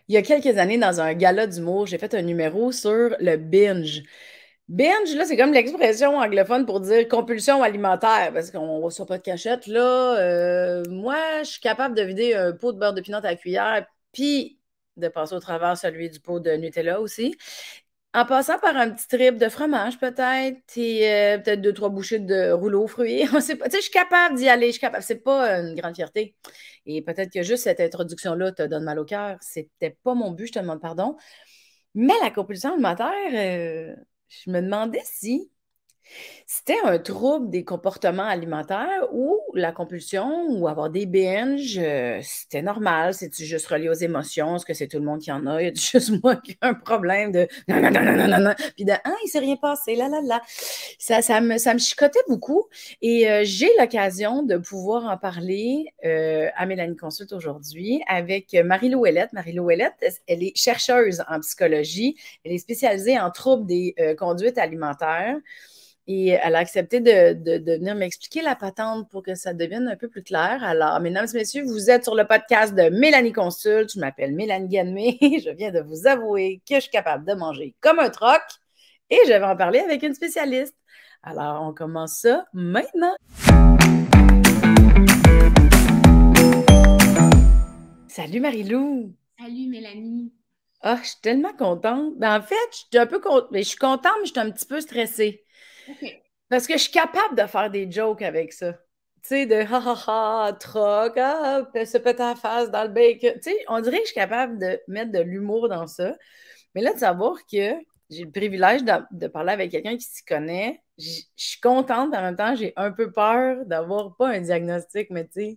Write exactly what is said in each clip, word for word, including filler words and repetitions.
Il y a quelques années, dans un gala d'humour, j'ai fait un numéro sur le binge. Binge, là, c'est comme l'expression anglophone pour dire compulsion alimentaire, parce qu'on ne reçoit pas de cachette, là. Euh, moi, je suis capable de vider un pot de beurre de pinot à la cuillère, puis de passer au travers celui du pot de Nutella aussi. En passant par un petit trip de fromage, peut-être, et euh, peut-être deux, trois bouchées de rouleau aux fruits. On sait pas. Tu sais, je suis capable d'y aller, je suis capable. C'est pas une grande fierté. Et peut-être que juste cette introduction-là te donne mal au cœur. C'était pas mon but, je te demande pardon. Mais la compulsion alimentaire, euh, je me demandais si c'était un trouble des comportements alimentaires ou la compulsion ou avoir des binges, euh, c'était normal. C'est-tu juste relié aux émotions? Est-ce que c'est tout le monde qui en a? Y a juste moi qui ai un problème de non, non, non, non, non, non, non. Puis de ah, il s'est rien passé, là, là, là. Ça, ça me, ça me chicotait beaucoup. Et euh, j'ai l'occasion de pouvoir en parler euh, à Mélanie Consulte aujourd'hui avec Marie-Lou Ouellette. Marie-Lou Ouellette, elle est chercheuse en psychologie. Elle est spécialisée en troubles des euh, conduites alimentaires. Et elle a accepté de, de, de venir m'expliquer la patente pour que ça devienne un peu plus clair. Alors, mesdames et messieurs, vous êtes sur le podcast de Mélanie Consulte. Je m'appelle Mélanie Ganmé. Je viens de vous avouer que je suis capable de manger comme un troc et je vais en parler avec une spécialiste. Alors, on commence ça maintenant. Salut Marie-Lou. Salut Mélanie. Ah, je suis tellement contente. Ben, en fait, je suis un peu contente. Je suis contente, mais je suis un petit peu stressée. OK. Parce que je suis capable de faire des jokes avec ça. Tu sais, de ha ha ha, troc, ah, se péter la face dans le bacon. Tu sais, on dirait que je suis capable de mettre de l'humour dans ça. Mais là, de savoir que j'ai le privilège de, de parler avec quelqu'un qui s'y connaît, je je suis contente, mais en même temps, j'ai un peu peur d'avoir pas un diagnostic, mais tu sais,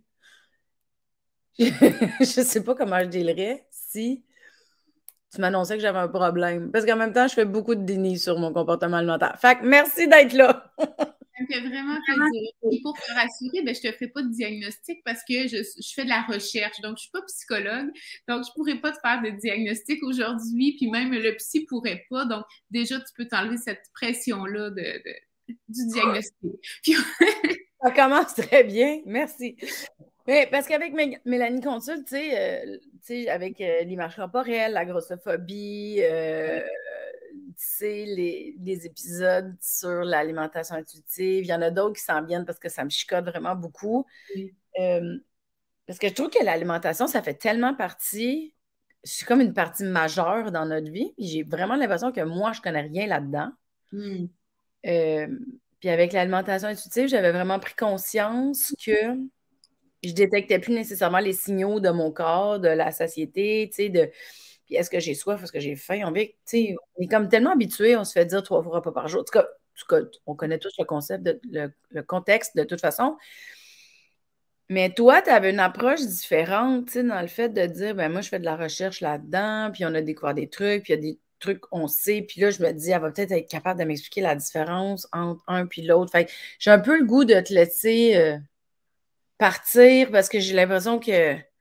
je sais pas comment je dirais si tu m'annonçais que j'avais un problème. Parce qu'en même temps, je fais beaucoup de déni sur mon comportement alimentaire. Fait que merci d'être là. Ça me fait vraiment plaisir. Et pour te rassurer, ben, je te ferai pas de diagnostic parce que je, je fais de la recherche. Donc, je suis pas psychologue. Donc, je pourrais pas te faire de diagnostic aujourd'hui. Puis même le psy pourrait pas. Donc, déjà, tu peux t'enlever cette pression-là de, de- du diagnostic. Puis, Ça commence très bien. Merci. Mais parce qu'avec Mé- Mélanie Consul, tu sais, euh, tu sais, avec euh, l'image corporelle, la grossophobie, euh, tu sais, les, les épisodes sur l'alimentation intuitive, il y en a d'autres qui s'en viennent parce que ça me chicote vraiment beaucoup. Euh, Parce que je trouve que l'alimentation, ça fait tellement partie, c'est comme une partie majeure dans notre vie. Puis j'ai vraiment l'impression que moi, je connais rien là-dedans. Hmm. Euh, puis avec l'alimentation intuitive, j'avais vraiment pris conscience que je détectais plus nécessairement les signaux de mon corps, de la satiété, tu sais, de puis est-ce que j'ai soif, est-ce que j'ai faim? On, vit- tu sais, on est comme tellement habitué, on se fait dire trois repas par jour. En tout cas, en tout cas, on connaît tous le concept, de, le, le contexte de toute façon. Mais toi, tu avais une approche différente, tu sais, dans le fait de dire, ben moi, je fais de la recherche là-dedans, puis on a découvert des trucs, puis il y a des trucs qu'on sait, puis là, je me dis, elle va peut-être être capable de m'expliquer la différence entre un puis l'autre. Fait que j'ai un peu le goût de te laisser euh, partir parce que j'ai l'impression que, tu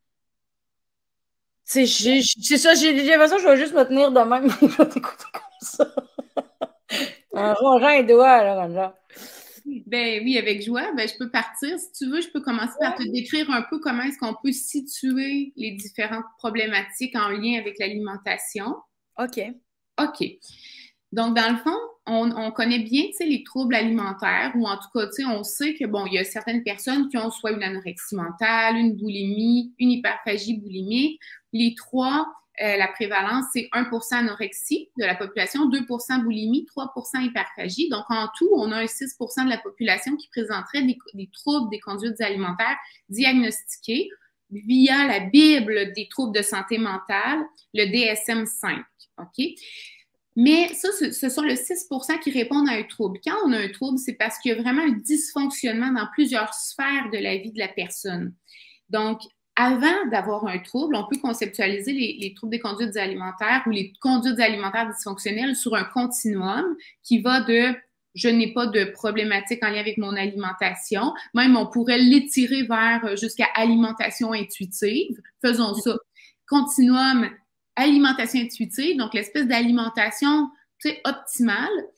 sais, j'ai- j'ai- c'est ça, j'ai j'ai l'impression que je vais juste me tenir de même, je vais t'écouter comme ça. Un rongeant les doigts, là, comme ça. Ben oui, avec joie. Ben, je peux partir. Si tu veux, je peux commencer par te décrire un peu comment est-ce qu'on peut situer les différentes problématiques en lien avec l'alimentation. OK. OK. Donc, dans le fond, on, on connaît bien, tu sais, les troubles alimentaires, ou en tout cas, tu sais, on sait que, bon, il y a certaines personnes qui ont soit une anorexie mentale, une boulimie, une hyperphagie boulimique. Les trois, euh, la prévalence, c'est un pour cent anorexie de la population, deux pour cent boulimie, trois pour cent hyperphagie. Donc, en tout, on a un six pour cent de la population qui présenterait des, des troubles des conduites alimentaires diagnostiqués via la Bible des troubles de santé mentale, le D S M cinq. OK? Mais ça, ce sont le six pour cent qui répondent à un trouble. Quand on a un trouble, c'est parce qu'il y a vraiment un dysfonctionnement dans plusieurs sphères de la vie de la personne. Donc, avant d'avoir un trouble, on peut conceptualiser les, les troubles des conduites alimentaires ou les conduites alimentaires dysfonctionnelles sur un continuum qui va de je n'ai pas de problématique en lien avec mon alimentation. Même, on pourrait l'étirer vers jusqu'à alimentation intuitive. Faisons ça. Continuum alimentation intuitive, donc l'espèce d'alimentation optimale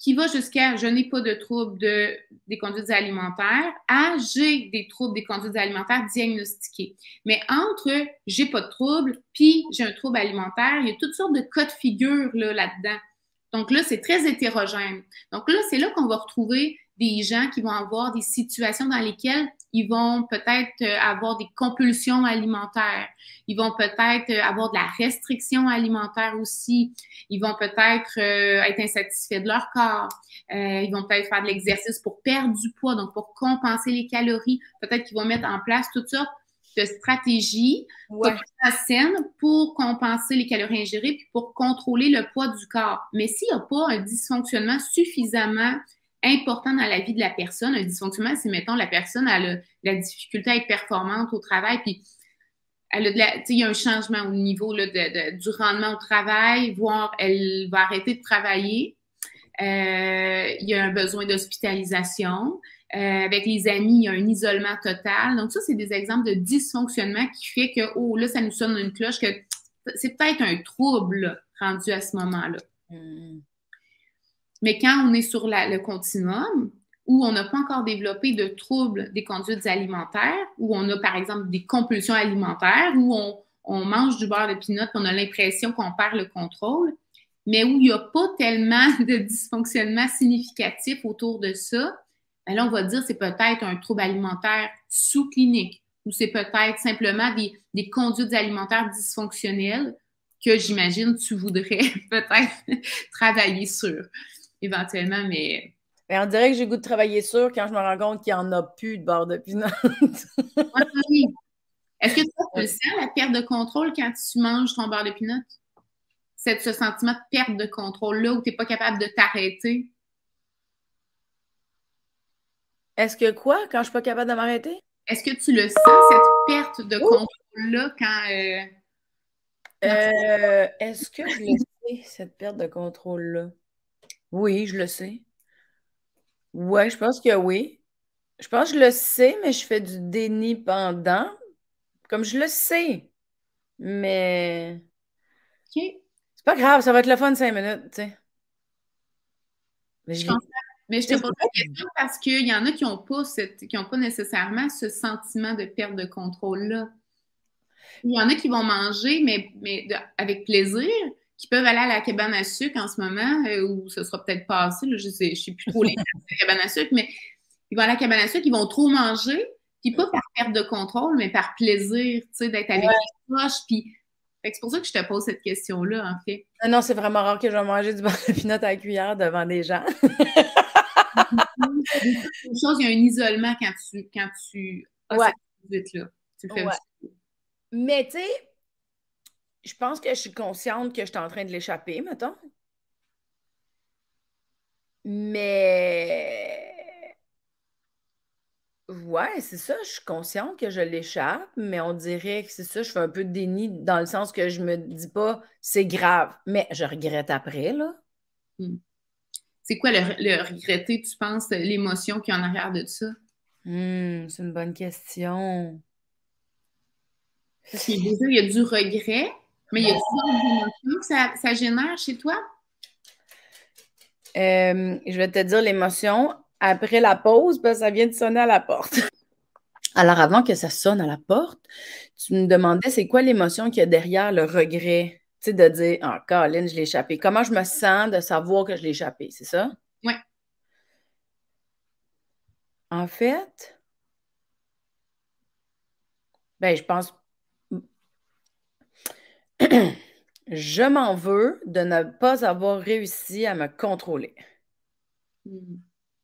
qui va jusqu'à je n'ai pas de troubles de, des conduites alimentaires à j'ai des troubles des conduites alimentaires diagnostiqués. Mais entre j'ai pas de troubles puis j'ai un trouble alimentaire, il y a toutes sortes de cas de figure là, là-dedans. Donc là, c'est très hétérogène. Donc là, c'est là qu'on va retrouver des gens qui vont avoir des situations dans lesquelles ils vont peut-être avoir des compulsions alimentaires. Ils vont peut-être avoir de la restriction alimentaire aussi. Ils vont peut-être euh, être insatisfaits de leur corps. Euh, ils vont peut-être faire de l'exercice pour perdre du poids, donc pour compenser les calories. Peut-être qu'ils vont mettre en place toutes sortes de stratégies Ouais. saines pour compenser les calories ingérées puis pour contrôler le poids du corps. Mais s'il n'y a pas un dysfonctionnement suffisamment important dans la vie de la personne, un dysfonctionnement, c'est, mettons, la personne a le, la difficulté à être performante au travail, puis elle a de la, tu sais, il y a un changement au niveau là, de, de, du rendement au travail, voire elle va arrêter de travailler. Euh, il y a un besoin d'hospitalisation. Euh, avec les amis, il y a un isolement total. Donc, ça, c'est des exemples de dysfonctionnement qui fait que, oh, là, ça nous sonne une cloche, que c'est peut-être un trouble rendu à ce moment-là. Mm. Mais quand on est sur la, le continuum, où on n'a pas encore développé de troubles des conduites alimentaires, où on a, par exemple, des compulsions alimentaires, où on, on mange du beurre de pinot, on a l'impression qu'on perd le contrôle, mais où il n'y a pas tellement de dysfonctionnement significatif autour de ça, ben là, on va dire que c'est peut-être un trouble alimentaire sous-clinique, ou c'est peut-être simplement des, des conduites alimentaires dysfonctionnelles que j'imagine tu voudrais peut-être travailler sur éventuellement, mais... mais on dirait que j'ai le goût de travailler sur quand je me rends compte qu'il n'y en a plus de beurre de pinot. Oui. Est-ce que tu le sens, la perte de contrôle quand tu manges ton beurre de pinot? C'est ce sentiment de perte de contrôle-là où tu n'es pas capable de t'arrêter? Est-ce que quoi, quand je ne suis pas capable de m'arrêter? Est-ce que tu le sens, cette perte de contrôle-là, quand... Euh, euh, est-ce que je le sais, cette perte de contrôle-là? Oui, je le sais. Ouais, je pense que oui. Je pense que je le sais, mais je fais du déni pendant. Comme je le sais. Mais. OK. C'est pas grave, ça va être le fun cinq minutes, tu sais. Mais je, je, mais je te pose la question parce qu'il y en a qui n'ont pas, cette, qui ont pas nécessairement ce sentiment de perte de contrôle-là. Il y en a qui vont manger, mais, mais de, avec plaisir, qui peuvent aller à la cabane à sucre en ce moment, euh, ou ça sera peut-être passé, là, je sais, je sais plus trop les cabane à sucre, mais ils vont à la cabane à sucre, ils vont trop manger, puis pas par perte de contrôle, mais par plaisir, tu sais, d'être avec ouais. les proches, puis c'est pour ça que je te pose cette question-là, en fait. Non, non, c'est vraiment rare que je vais manger du beurre de pinot à la cuillère devant des gens. Une chose, il y a un isolement quand tu, quand tu as ouais. cette conduite-là. Tu le fais ouais. aussi. Mais tu sais, je pense que je suis consciente que je suis en train de l'échapper, mettons. Mais... Ouais, c'est ça, je suis consciente que je l'échappe, mais on dirait que c'est ça, je fais un peu de déni dans le sens que je me dis pas c'est grave, mais je regrette après, là. Hmm. C'est quoi le, le regretter, tu penses, l'émotion qui est en arrière de ça? Hmm, c'est une bonne question. Parce qu'il y a, il y a du regret, mais il y a d'autres émotions que ça, ça génère chez toi? Euh, je vais te dire l'émotion après la pause, parce que ça vient de sonner à la porte. Alors, avant que ça sonne à la porte, tu me demandais c'est quoi l'émotion qu'il y a derrière le regret? Tu sais, de dire, ah, oh, Colin, je l'ai échappé. Comment je me sens de savoir que je l'ai échappé, c'est ça? Oui. En fait, ben, je pense. Je m'en veux de ne pas avoir réussi à me contrôler. Mm.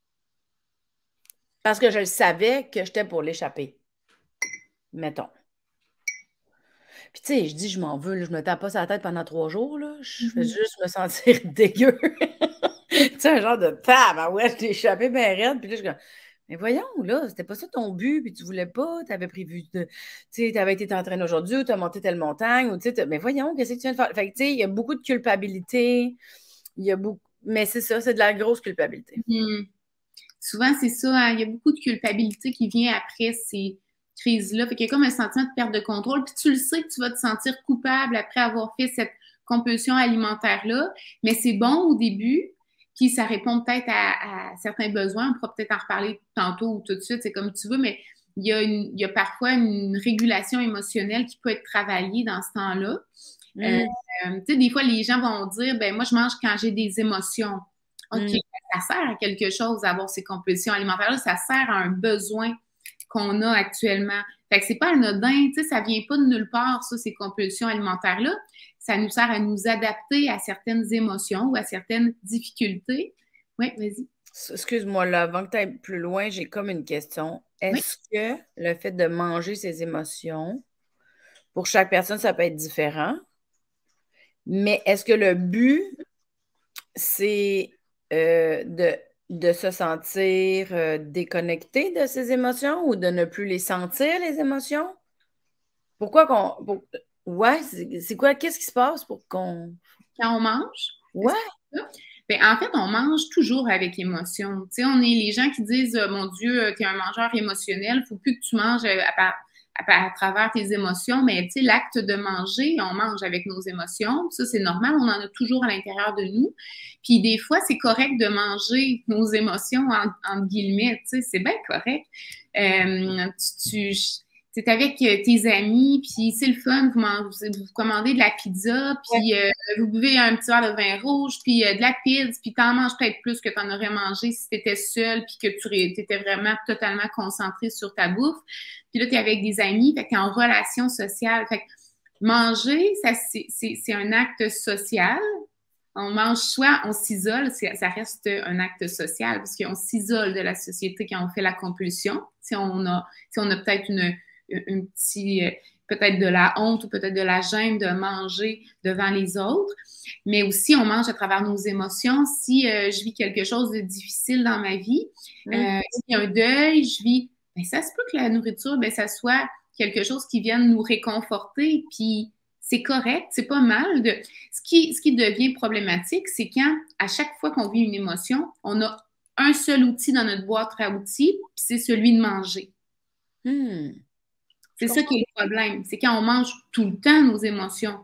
Parce que je savais que j'étais pour l'échapper. Mettons. Puis tu sais, je dis je m'en veux, là, je me tape pas sur la tête pendant trois jours, là. Je mm-hmm. fais juste me sentir dégueu. Tu sais, un genre de tab, ah ouais, je t'ai échappé bien raide. Puis là, je suis comme, mais voyons, là, c'était pas ça ton but, puis tu voulais pas, tu avais prévu de, tu sais, tu avais été t'entraîner aujourd'hui, ou tu as monté telle montagne, ou tu sais, mais voyons, qu'est-ce que tu viens de faire? Fait que tu sais, il y a beaucoup de culpabilité, il y a beaucoup, mais c'est ça, c'est de la grosse culpabilité. Mm. Souvent, c'est ça, hein, il y a beaucoup de culpabilité qui vient après ces crises-là. Fait qu'il y a comme un sentiment de perte de contrôle, puis tu le sais que tu vas te sentir coupable après avoir fait cette compulsion alimentaire-là, mais c'est bon au début. puis ça répond peut-être à, à certains besoins. On pourra peut-être en reparler tantôt ou tout de suite, c'est comme tu veux, mais il y a, une, il y a parfois une régulation émotionnelle qui peut être travaillée dans ce temps-là. Mm. Euh, euh, tu sais, des fois, les gens vont dire, ben moi, je mange quand j'ai des émotions. OK, mm. ça sert à quelque chose d'avoir ces compulsions alimentaires-là, ça sert à un besoin qu'on a actuellement. Fait que c'est pas anodin, tu sais, ça vient pas de nulle part, ça, ces compulsions alimentaires-là. Ça nous sert à nous adapter à certaines émotions ou à certaines difficultés. Oui, vas-y. Excuse-moi, là, avant que tu ailles plus loin, j'ai comme une question. Est-ce oui. que le fait de manger ses émotions, pour chaque personne, ça peut être différent, mais est-ce que le but, c'est euh, de, de se sentir euh, déconnecté de ses émotions ou de ne plus les sentir, les émotions? Pourquoi qu'on... Pour, ouais, c'est quoi? Qu'est-ce qui se passe pour qu'on... Quand on mange? Ouais. Ben, en fait, on mange toujours avec émotion. Tu sais, on est les gens qui disent « Mon Dieu, tu es un mangeur émotionnel, il ne faut plus que tu manges à, à, à travers tes émotions. » Mais tu sais, l'acte de manger, on mange avec nos émotions. Ça, c'est normal, on en a toujours à l'intérieur de nous. Puis des fois, c'est correct de manger nos émotions, en, entre guillemets. Tu sais, c'est bien correct. Euh, tu... tu c'est avec tes amis, puis c'est le fun, vous, vous, vous commandez de la pizza, puis euh, vous buvez un petit verre de vin rouge, puis euh, de la pizza, puis t'en manges peut-être plus que t'en aurais mangé si t'étais seule, puis que tu étais vraiment totalement concentré sur ta bouffe. Puis là, t'es avec des amis, fait que t'es en relation sociale. Fait que manger, ça c'est un acte social. On mange soit on s'isole, ça reste un acte social, parce qu'on s'isole de la société quand on fait la compulsion. Si on a, si on a peut-être une un petit, peut-être de la honte ou peut-être de la gêne de manger devant les autres, mais aussi on mange à travers nos émotions. Si euh, je vis quelque chose de difficile dans ma vie, mmh. euh, s'il y a un deuil, je vis, ben, ça se peut que la nourriture, ben, ça soit quelque chose qui vienne nous réconforter, puis c'est correct, c'est pas mal. De... Ce qui, ce qui devient problématique, c'est quand, à chaque fois qu'on vit une émotion, on a un seul outil dans notre boîte à outils, puis c'est celui de manger. Mmh. C'est ça qui est le problème. C'est quand on mange tout le temps nos émotions.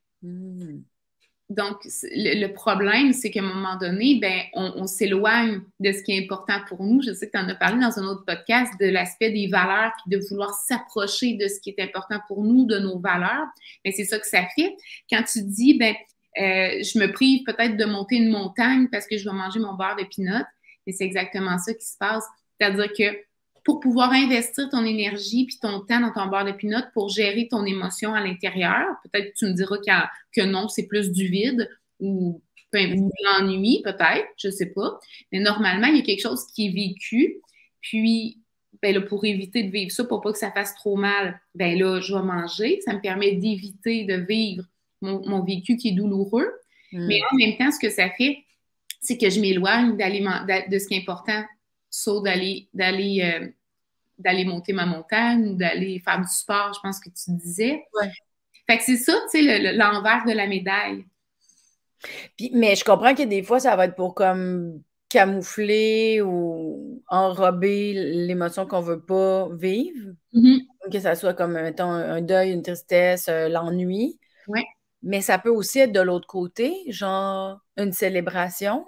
Mmh. Donc, le, le problème, c'est qu'à un moment donné, ben, on, on s'éloigne de ce qui est important pour nous. Je sais que tu en as parlé dans un autre podcast de l'aspect des valeurs puis de vouloir s'approcher de ce qui est important pour nous, de nos valeurs. Mais c'est ça que ça fait. Quand tu dis, ben, euh, je me prive peut-être de monter une montagne parce que je vais manger mon beurre de pinot, mais c'est exactement ça qui se passe. C'est-à-dire que pour pouvoir investir ton énergie puis ton temps dans ton beurre de pinot pour gérer ton émotion à l'intérieur. Peut-être que tu me diras que, que non, c'est plus du vide ou de l'ennui, peut-être, je sais pas. Mais normalement, il y a quelque chose qui est vécu. Puis, ben là, pour éviter de vivre ça, pour pas que ça fasse trop mal, ben là, je vais manger. Ça me permet d'éviter de vivre mon, mon vécu qui est douloureux. Mm. Mais en même temps, ce que ça fait, c'est que je m'éloigne de ce qui est important, sauf d'aller d'aller euh, d'aller monter ma montagne ou d'aller faire du sport, je pense que tu disais. Ouais. Fait que c'est ça, tu sais, l'envers de la médaille. Puis, mais je comprends que des fois, ça va être pour comme camoufler ou enrober l'émotion qu'on veut pas vivre. Mm-hmm. Que ça soit comme, mettons, un deuil, une tristesse, euh, l'ennui. Ouais. Mais ça peut aussi être de l'autre côté, genre une célébration.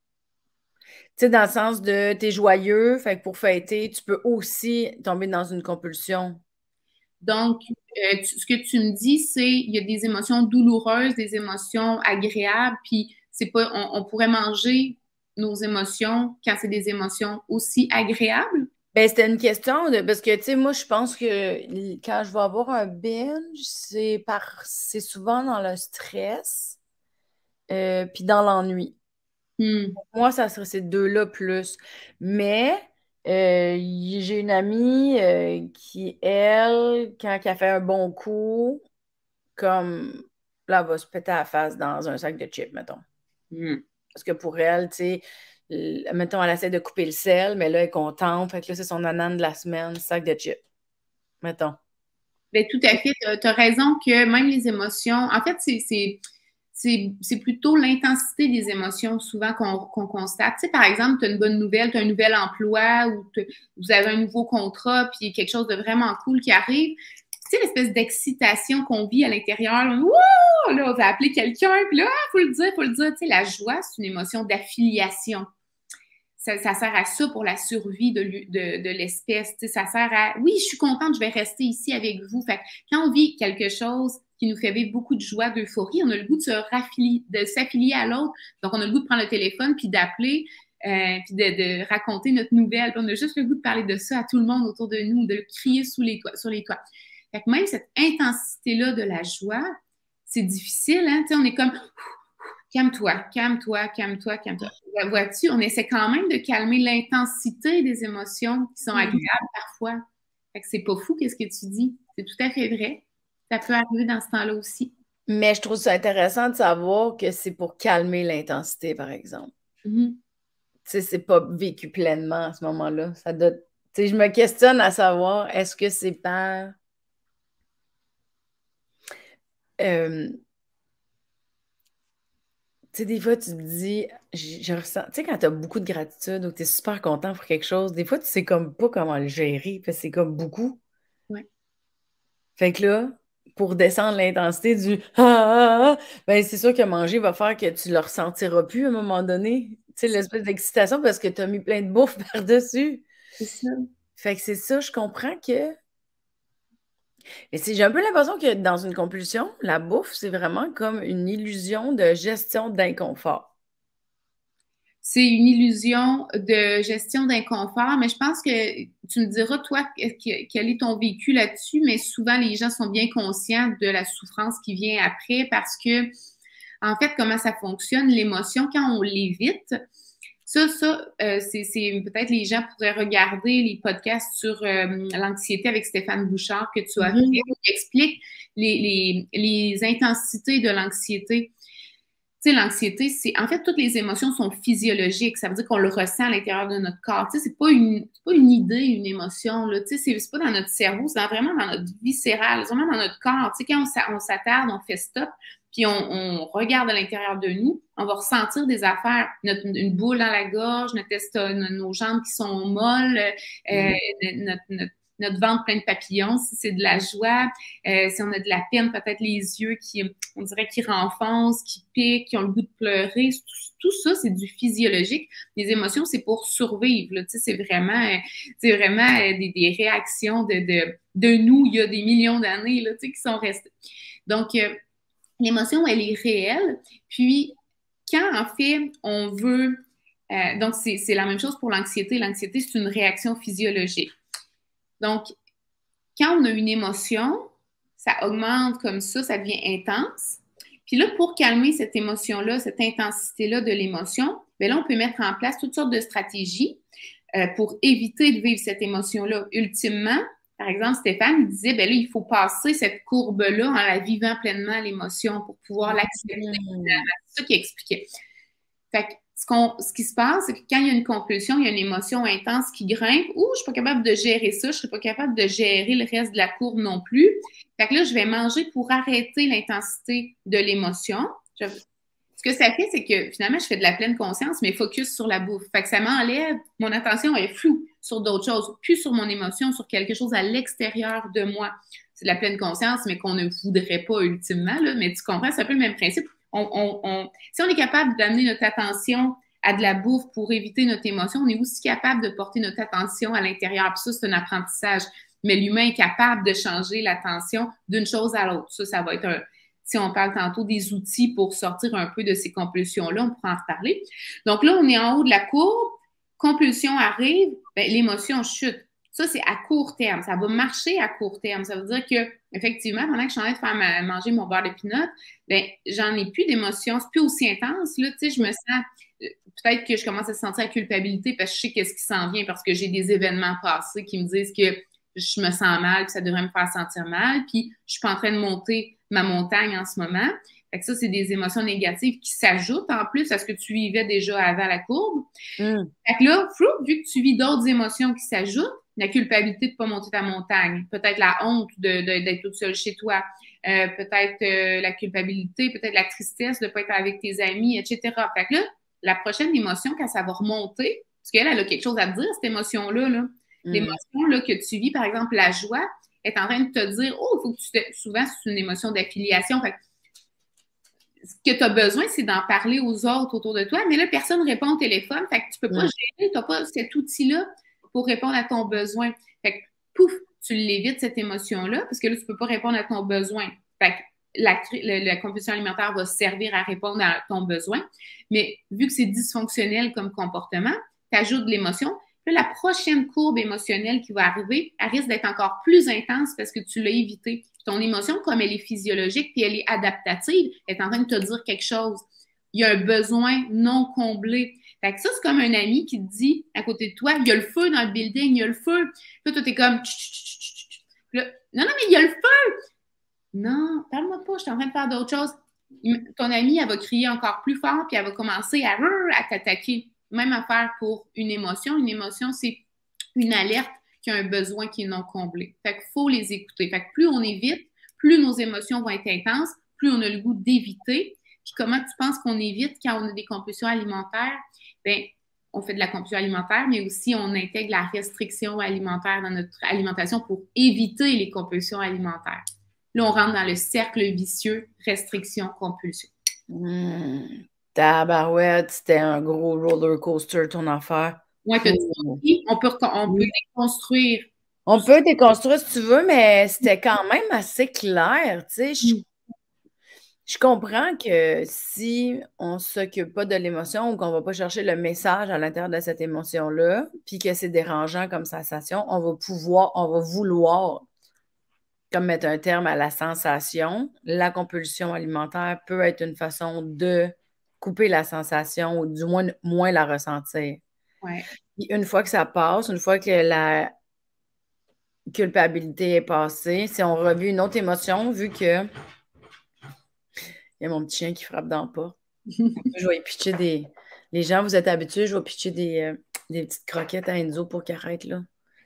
Tu sais, dans le sens de t'es joyeux, fait que pour fêter, tu peux aussi tomber dans une compulsion. Donc, euh, tu, ce que tu me dis, c'est il y a des émotions douloureuses, des émotions agréables, puis c'est pas, on, on pourrait manger nos émotions quand c'est des émotions aussi agréables? Ben, c'était une question de, parce que, tu sais, moi, je pense que quand je vais avoir un binge, c'est par, c'est souvent dans le stress, euh, puis dans l'ennui. Hmm. Pour moi, ça serait ces deux-là plus. Mais euh, j'ai une amie euh, qui, elle, quand elle fait un bon coup, comme là, elle va se péter à la face dans un sac de chips, mettons. Hmm. Parce que pour elle, tu sais, mettons, elle essaie de couper le sel, mais là, elle est contente. Fait que là, c'est son ananas de la semaine, sac de chips. Mettons. Ben, tout à fait. Tu as raison que même les émotions, en fait, c'est c'est plutôt l'intensité des émotions souvent qu'on qu'on constate. Tu sais, par exemple, tu as une bonne nouvelle, tu as un nouvel emploi ou vous avez un nouveau contrat, puis quelque chose de vraiment cool qui arrive. tu sais, l'espèce d'excitation qu'on vit à l'intérieur. Là, wow! Là, on va appeler quelqu'un, puis là, ah, faut le dire, faut le dire. Tu sais, la joie, c'est une émotion d'affiliation. Ça, ça sert à ça pour la survie de, de, de l'espèce. Tu sais, ça sert à, oui, je suis contente, je vais rester ici avec vous. Fait que quand on vit quelque chose qui nous fait vivre beaucoup de joie, d'euphorie, on a le goût de se raffilier, de s'affilier à l'autre. Donc, on a le goût de prendre le téléphone puis d'appeler, euh, puis de, de raconter notre nouvelle. Puis on a juste le goût de parler de ça à tout le monde autour de nous, de crier sous les toits, sur les toits. Fait que même cette intensité-là de la joie, c'est difficile, hein? Tu sais, on est comme, calme-toi, calme-toi, calme-toi, calme-toi. Vois-tu, on essaie quand même de calmer l'intensité des émotions qui sont agréables mmh. parfois. Fait que c'est pas fou, qu'est-ce que tu dis? C'est tout à fait vrai. Ça peut arriver dans ce temps-là aussi. Mais je trouve ça intéressant de savoir que c'est pour calmer l'intensité, par exemple. Mm-hmm. Tu sais, c'est pas vécu pleinement à ce moment-là. Ça doit... Tu sais, je me questionne à savoir, est-ce que c'est pas... Euh... Tu sais, des fois, tu te dis, je, je ressens, tu sais, quand tu as beaucoup de gratitude ou que tu es super content pour quelque chose, des fois, tu sais comme pas comment le gérer, parce que c'est comme beaucoup. Ouais. Fait que là, pour descendre l'intensité du ah, ah, ah, ben c'est sûr que manger va faire que tu le ressentiras plus à un moment donné. Tu sais, l'espèce d'excitation parce que tu as mis plein de bouffe par-dessus. C'est ça. Fait que c'est ça, je comprends que. Mais j'ai un peu l'impression que dans une compulsion, la bouffe, c'est vraiment comme une illusion de gestion d'inconfort. C'est une illusion de gestion d'inconfort, mais je pense que tu me diras, toi, quel est ton vécu là-dessus, mais souvent, les gens sont bien conscients de la souffrance qui vient après parce que, en fait, comment ça fonctionne, l'émotion, quand on l'évite, ça, ça, euh, c'est, c'est peut-être les gens pourraient regarder les podcasts sur euh, l'anxiété avec Stéphane Bouchard que tu as fait, qui explique les, les, les intensités de l'anxiété. Tu sais, l'anxiété, c'est en fait toutes les émotions sont physiologiques. Ça veut dire qu'on le ressent à l'intérieur de notre corps. Tu sais, c'est pas une, c'est pas une idée, une émotion là. Tu sais, c'est, c'est pas dans notre cerveau, c'est vraiment dans notre viscéral, c'est vraiment dans notre corps. Tu sais, quand on, on s'attarde, on fait stop, puis on, on regarde à l'intérieur de nous, on va ressentir des affaires, notre, une boule dans la gorge, notre estomac, nos jambes qui sont molles, euh, mm. notre, notre notre ventre plein de papillons, si c'est de la joie, euh, si on a de la peine, peut-être les yeux qui, on dirait, qui renfoncent, qui piquent, qui ont le goût de pleurer, tout, tout ça, c'est du physiologique. Les émotions, c'est pour survivre, là, tu sais, c'est vraiment, c'est vraiment des, des réactions de, de, de nous, il y a des millions d'années, là, tu sais, qui sont restées. Donc, euh, l'émotion, elle est réelle, puis quand, en fait, on veut, euh, donc c'est, c'est la même chose pour l'anxiété, l'anxiété, c'est une réaction physiologique. Donc, quand on a une émotion, ça augmente comme ça, ça devient intense. Puis là, pour calmer cette émotion-là, cette intensité-là de l'émotion, bien là, on peut mettre en place toutes sortes de stratégies euh, pour éviter de vivre cette émotion-là. Ultimement, par exemple, Stéphane, il disait, bien là, il faut passer cette courbe-là en la vivant pleinement, l'émotion, pour pouvoir l'accepter. C'est ça qu'il expliquait. Fait que Ce, qu'on, ce qui se passe, c'est que quand il y a une compulsion, il y a une émotion intense qui grimpe, ou je ne suis pas capable de gérer ça, je ne serai pas capable de gérer le reste de la courbe non plus. Fait que là, je vais manger pour arrêter l'intensité de l'émotion. Je... Ce que ça fait, c'est que finalement, je fais de la pleine conscience, mais focus sur la bouffe. Fait que ça m'enlève, mon attention est floue sur d'autres choses, plus sur mon émotion, sur quelque chose à l'extérieur de moi. C'est de la pleine conscience, mais qu'on ne voudrait pas ultimement, là, mais tu comprends, c'est un peu le même principe. On, on, on, si on est capable d'amener notre attention à de la bouffe pour éviter notre émotion, on est aussi capable de porter notre attention à l'intérieur. Puis ça, c'est un apprentissage. Mais l'humain est capable de changer l'attention d'une chose à l'autre. Ça, ça va être un... Si on parle tantôt des outils pour sortir un peu de ces compulsions-là, on pourra en reparler. Donc là, on est en haut de la courbe. Compulsion arrive, ben, l'émotion chute. Ça, c'est à court terme. Ça va marcher à court terme. Ça veut dire que, effectivement, pendant que je suis en train de faire ma, manger mon beurre de pinot, ben, j'en ai plus d'émotions. C'est plus aussi intense. Là, tu sais, je me sens, peut-être que je commence à sentir la culpabilité parce que je sais qu'est-ce qui s'en vient, parce que j'ai des événements passés qui me disent que je me sens mal, que ça devrait me faire sentir mal. Puis, je suis pas en train de monter ma montagne en ce moment. Fait que ça, c'est des émotions négatives qui s'ajoutent en plus à ce que tu vivais déjà avant la courbe. Mm. Fait que là, flou, vu que tu vis d'autres émotions qui s'ajoutent, la culpabilité de ne pas monter ta montagne, peut-être la honte de, de, d'être toute seule chez toi, euh, peut-être euh, la culpabilité, peut-être la tristesse de ne pas être avec tes amis, et cetera. Fait que là, la prochaine émotion, quand ça va remonter, parce qu'elle, elle a quelque chose à te dire, cette émotion-là, là. Mm. L'émotion là, que tu vis, par exemple, la joie, est en train de te dire, oh, il faut que tu te... Souvent, c'est une émotion d'affiliation. Fait que ce que tu as besoin, c'est d'en parler aux autres autour de toi, mais là, personne ne répond au téléphone. Fait que tu peux pas Mm. gérer, tu n'as pas cet outil-là pour répondre à ton besoin. Fait que, pouf, tu l'évites, cette émotion-là, parce que là, tu ne peux pas répondre à ton besoin. Fait que la, la, la compulsion alimentaire va servir à répondre à ton besoin. Mais vu que c'est dysfonctionnel comme comportement, tu ajoutes de l'émotion. Puis la prochaine courbe émotionnelle qui va arriver, elle risque d'être encore plus intense parce que tu l'as évité. Ton émotion, comme elle est physiologique puis elle est adaptative, elle est en train de te dire quelque chose. Il y a un besoin non comblé. Fait que ça, c'est comme un ami qui te dit à côté de toi, il y a le feu dans le building, il y a le feu. Puis là, toi, t'es comme, là, non, non, mais il y a le feu. Non, parle-moi pas, je suis en train de faire d'autres choses. Ton amie, elle va crier encore plus fort, puis elle va commencer à, à t'attaquer. Même affaire pour une émotion. Une émotion, c'est une alerte qui a un besoin qui est non comblé. Fait qu'il faut les écouter. Fait que plus on évite, plus nos émotions vont être intenses, plus on a le goût d'éviter. Puis comment tu penses qu'on évite quand on a des compulsions alimentaires? Bien, on fait de la compulsion alimentaire, mais aussi on intègre la restriction alimentaire dans notre alimentation pour éviter les compulsions alimentaires. Là, on rentre dans le cercle vicieux, restriction, compulsion. Mmh. Tabarouette, c'était un gros roller coaster, ton affaire. Ouais, t'as dit, on peut, on peut déconstruire. On peut déconstruire si tu veux, mais c'était quand même assez clair, tu sais. Je, je comprends que si on ne s'occupe pas de l'émotion ou qu'on ne va pas chercher le message à l'intérieur de cette émotion-là, puis que c'est dérangeant comme sensation, on va pouvoir, on va vouloir comme mettre un terme à la sensation. La compulsion alimentaire peut être une façon de couper la sensation ou du moins moins la ressentir. Ouais. Puis une fois que ça passe, une fois que la culpabilité est passée, si on revit une autre émotion, vu que il y a mon petit chien qui frappe dans le porte. Je vais pitcher des... Les gens, vous êtes habitués, je vais pitcher des, euh, des petites croquettes à Enzo pour qu'il arrête, là.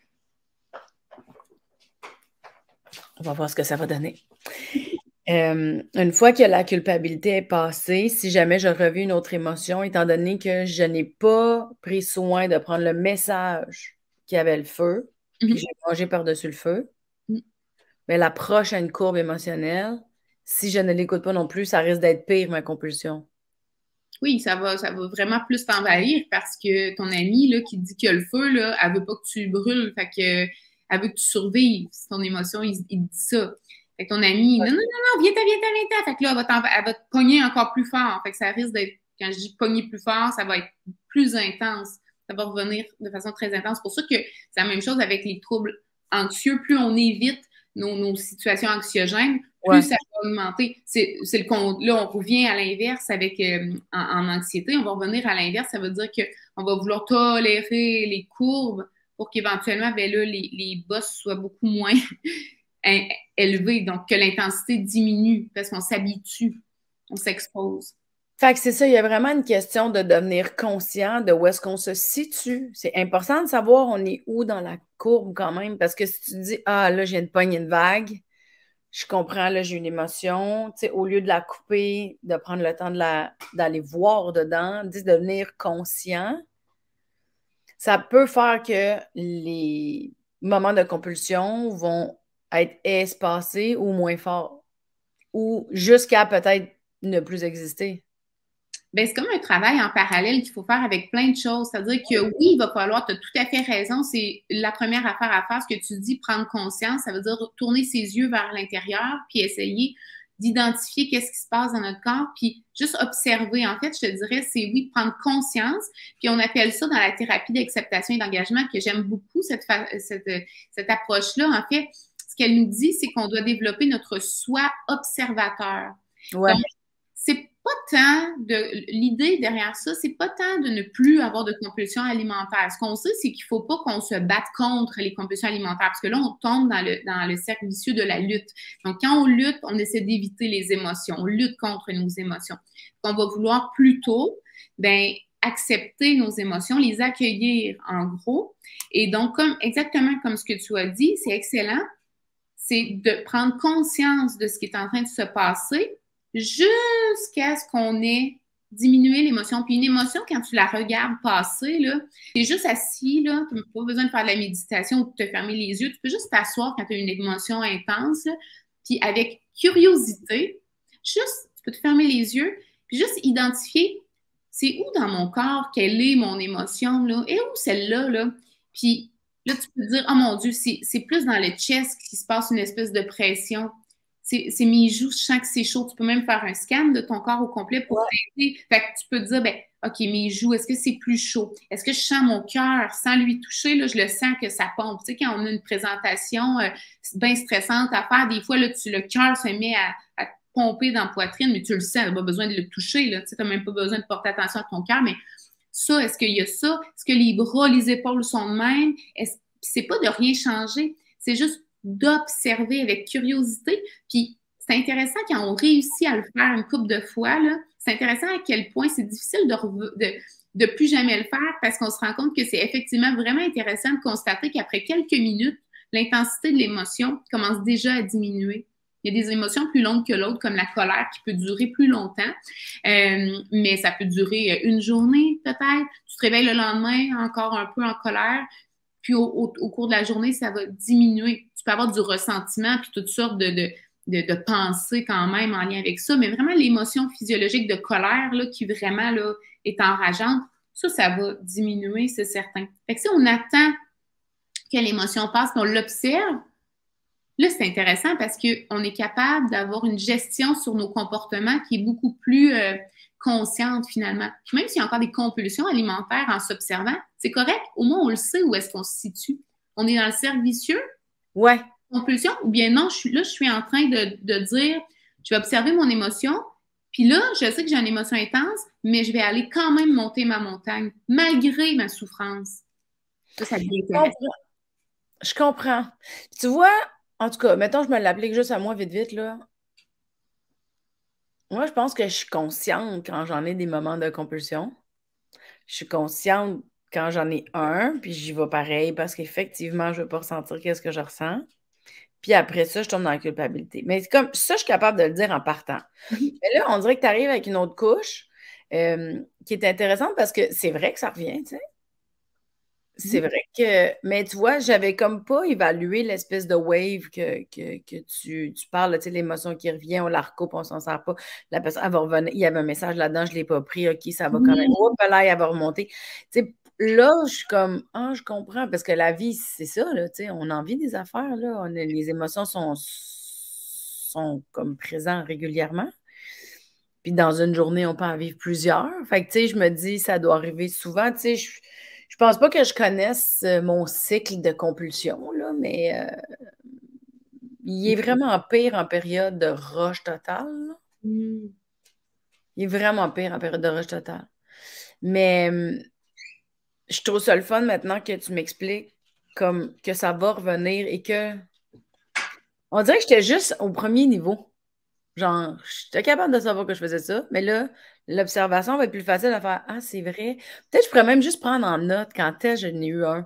On va voir ce que ça va donner. Euh, une fois que la culpabilité est passée, si jamais je revis une autre émotion, étant donné que je n'ai pas pris soin de prendre le message qu'il y avait le feu, mm-hmm. puis j'ai mangé par-dessus le feu, mm-hmm. mais la prochaine courbe émotionnelle, si je ne l'écoute pas non plus, ça risque d'être pire, ma compulsion. Oui, ça va, ça va vraiment plus t'envahir parce que ton amie là, qui dit qu'il y a le feu, là, elle veut pas que tu brûles, fait que elle veut que tu survives. C'est ton émotion, il, il dit ça. Fait que ton amie, non, non, non, non, viens-t'en, viens-t'en, viens-t'en. Fait que là, elle va, elle va te pogner encore plus fort. Fait que ça risque d'être, quand je dis pogner plus fort, ça va être plus intense. Ça va revenir de façon très intense. C'est pour ça que c'est la même chose avec les troubles anxieux. Plus on évite nos, nos situations anxiogènes, plus ouais. ça va augmenter. C'est, c'est le, là, on revient à l'inverse avec euh, en, en anxiété. On va revenir à l'inverse. Ça veut dire qu'on va vouloir tolérer les courbes pour qu'éventuellement, ben là, les, les bosses soient beaucoup moins élevées. Donc, que l'intensité diminue parce qu'on s'habitue, on s'expose. Fait que c'est ça, il y a vraiment une question de devenir conscient de où est-ce qu'on se situe. C'est important de savoir on est où dans la courbe quand même, parce que si tu dis « Ah, là, je viens de pogner une vague », je comprends, là, j'ai une émotion. Tu sais, au lieu de la couper, de prendre le temps de la, d'aller voir dedans, de devenir conscient, ça peut faire que les moments de compulsion vont être espacés ou moins forts, ou jusqu'à peut-être ne plus exister. Ben, c'est comme un travail en parallèle qu'il faut faire avec plein de choses. C'est-à-dire que oui, il va falloir, tu as tout à fait raison, c'est la première affaire à faire, ce que tu dis, prendre conscience, ça veut dire tourner ses yeux vers l'intérieur, puis essayer d'identifier qu'est-ce qui se passe dans notre corps, puis juste observer. En fait, je te dirais, c'est oui, prendre conscience, puis on appelle ça dans la thérapie d'acceptation et d'engagement, que j'aime beaucoup cette, cette, cette approche-là. En fait, ce qu'elle nous dit, c'est qu'on doit développer notre soi observateur. Ouais. Donc, c'est pas tant de l'idée derrière ça, c'est pas tant de ne plus avoir de compulsions alimentaires. Ce qu'on sait, c'est qu'il faut pas qu'on se batte contre les compulsions alimentaires, parce que là, on tombe dans le, dans le cercle vicieux de la lutte. Donc, quand on lutte, on essaie d'éviter les émotions, on lutte contre nos émotions. On va vouloir plutôt, ben, accepter nos émotions, les accueillir en gros. Et donc, comme exactement comme ce que tu as dit, c'est excellent, c'est de prendre conscience de ce qui est en train de se passer, jusqu'à ce qu'on ait diminuer l'émotion. Puis une émotion, quand tu la regardes passer, là, t'es juste assis, là, tu n'as pas besoin de faire de la méditation ou de te fermer les yeux. Tu peux juste t'asseoir quand tu as une émotion intense, là, puis avec curiosité, juste, tu peux te fermer les yeux, puis juste identifier, c'est où dans mon corps, quelle est mon émotion, là, et où celle-là, là. Puis là, tu peux te dire, oh mon Dieu, c'est plus dans le chest qu'il se passe une espèce de pression. C'est mes joues, je sens que c'est chaud. Tu peux même faire un scan de ton corps au complet pour t'aider. Fait que tu peux te dire, ben, OK, mes joues, est-ce que c'est plus chaud? Est-ce que je sens mon cœur sans lui toucher? Là, je le sens que ça pompe. Tu sais, quand on a une présentation euh, bien stressante à faire, des fois, là, tu, le cœur se met à, à pomper dans la poitrine, mais tu le sens, tu n'as pas besoin de le toucher. Tu sais, n'as même pas besoin de porter attention à ton cœur, mais ça, est-ce qu'il y a ça? Est-ce que les bras, les épaules sont de même? C'est pas de rien changer. C'est juste d'observer avec curiosité. Puis c'est intéressant quand on réussit à le faire une couple de fois, là, c'est intéressant à quel point c'est difficile de, de, de plus jamais le faire parce qu'on se rend compte que c'est effectivement vraiment intéressant de constater qu'après quelques minutes, l'intensité de l'émotion commence déjà à diminuer. Il y a des émotions plus longues que l'autre, comme la colère, qui peut durer plus longtemps, euh, mais ça peut durer une journée peut-être. Tu te réveilles le lendemain encore un peu en colère, puis au, au, au cours de la journée, ça va diminuer. Tu peux avoir du ressentiment, puis toutes sortes de, de, de, de pensées quand même en lien avec ça, mais vraiment l'émotion physiologique de colère là, qui vraiment là, est enrageante, ça, ça va diminuer, c'est certain. Fait que si on attend que l'émotion passe, qu'on l'observe, là, c'est intéressant parce qu'on est capable d'avoir une gestion sur nos comportements qui est beaucoup plus euh, consciente finalement. Puis même s'il y a encore des compulsions alimentaires en s'observant, c'est correct. Au moins, on le sait où est-ce qu'on se situe. On est dans le cercle vicieux. Ouais. Compulsion, ou bien non, je suis, là, je suis en train de, de dire, je vais observer mon émotion, puis là, je sais que j'ai une émotion intense, mais je vais aller quand même monter ma montagne, malgré ma souffrance. Ça, ça devient intéressant. Je comprends. Tu vois, en tout cas, mettons, je me l'applique juste à moi vite, vite, là. Moi, je pense que je suis consciente quand j'en ai des moments de compulsion. Je suis consciente quand j'en ai un, puis j'y vais pareil parce qu'effectivement, je ne veux pas ressentir qu'est-ce que je ressens. Puis après ça, je tombe dans la culpabilité. Mais comme ça, je suis capable de le dire en partant. Mm-hmm. Mais là, on dirait que tu arrives avec une autre couche euh, qui est intéressante parce que c'est vrai que ça revient, tu sais. C'est vrai que, mais tu vois, j'avais comme pas évalué l'espèce de wave que, que, que tu, tu parles, tu sais, l'émotion qui revient, on la recoupe, on s'en sert pas. La personne, elle va revenir. Il y avait un message là-dedans, je ne l'ai pas pris, OK, ça va quand même. Oh, là, elle va remonter. Tu sais, là, je suis comme, ah, je comprends, parce que la vie, c'est ça, là, tu sais, on en vit des affaires, là. On a- les émotions sont, sont comme présentes régulièrement. Puis dans une journée, on peut en vivre plusieurs. Fait que, tu sais, je me dis, ça doit arriver souvent, tu sais, je Je pense pas que je connaisse mon cycle de compulsion, là, mais euh, il est vraiment pire en période de rush totale. Mm. Il est vraiment pire en période de rush totale. Mais euh, je trouve ça le fun maintenant que tu m'expliques comme que ça va revenir et que on dirait que j'étais juste au premier niveau. Genre, j'étais capable de savoir que je faisais ça, mais là, l'observation va être plus facile à faire. Ah, c'est vrai. Peut-être que je pourrais même juste prendre en note quand est-ce que j'en ai eu un.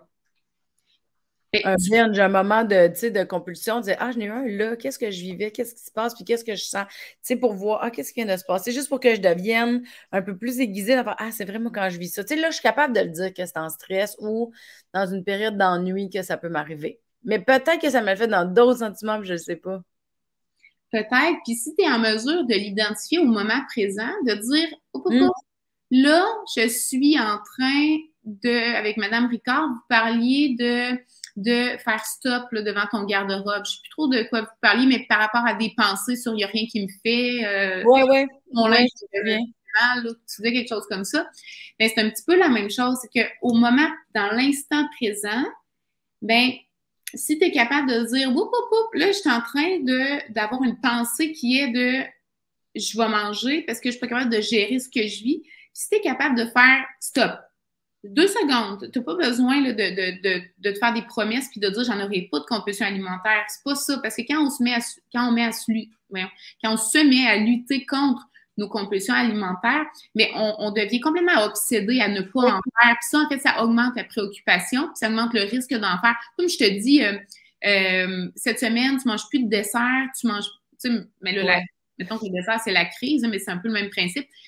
Un binge, j'ai un moment de, tu sais, de compulsion, de dire, ah, j'en ai eu un là, qu'est-ce que je vivais, qu'est-ce qui se passe, puis qu'est-ce que je sens, tu sais, pour voir, ah, qu'est-ce qui vient de se passer, juste pour que je devienne un peu plus aiguisée, de faire, ah, c'est vraiment quand je vis ça. Tu sais, là, je suis capable de le dire que c'est en stress ou dans une période d'ennui que ça peut m'arriver. Mais peut-être que ça m'a fait dans d'autres sentiments, puis je ne sais pas. Peut-être. Puis si tu es en mesure de l'identifier au moment présent, de dire, oh, oh, Mm. oh, là, je suis en train de, avec Madame Ricard, vous parliez de de faire stop là, devant ton garde-robe. Je ne sais plus trop de quoi vous parliez, mais par rapport à des pensées sur il n'y a rien qui me fait. Euh, ouais, ouais. Mon ouais, linge est mal, là, tu disais quelque chose comme ça. Mais c'est un petit peu la même chose. C'est qu'au moment, dans l'instant présent, ben si tu es capable de dire, oup, oup, oup, là, je suis en train de d'avoir une pensée qui est de je vais manger parce que je suis pas capable de gérer ce que je vis. Si tu es capable de faire stop, deux secondes. Tu n'as pas besoin là, de, de, de, de te faire des promesses puis de dire j'en aurai pas de compulsion alimentaire. C'est pas ça. Parce que quand on se met à, quand on met à voyons, quand on se met à lutter contre nos compulsions alimentaires, mais on, on devient complètement obsédé à ne pas en faire. Puis ça, en fait, ça augmente la préoccupation, puis ça augmente le risque d'en faire. Comme je te dis, euh, euh, cette semaine, tu manges plus de dessert, tu manges, tu sais, mais là, ouais. la, mettons que le dessert, c'est la crise, mais c'est un peu le même principe.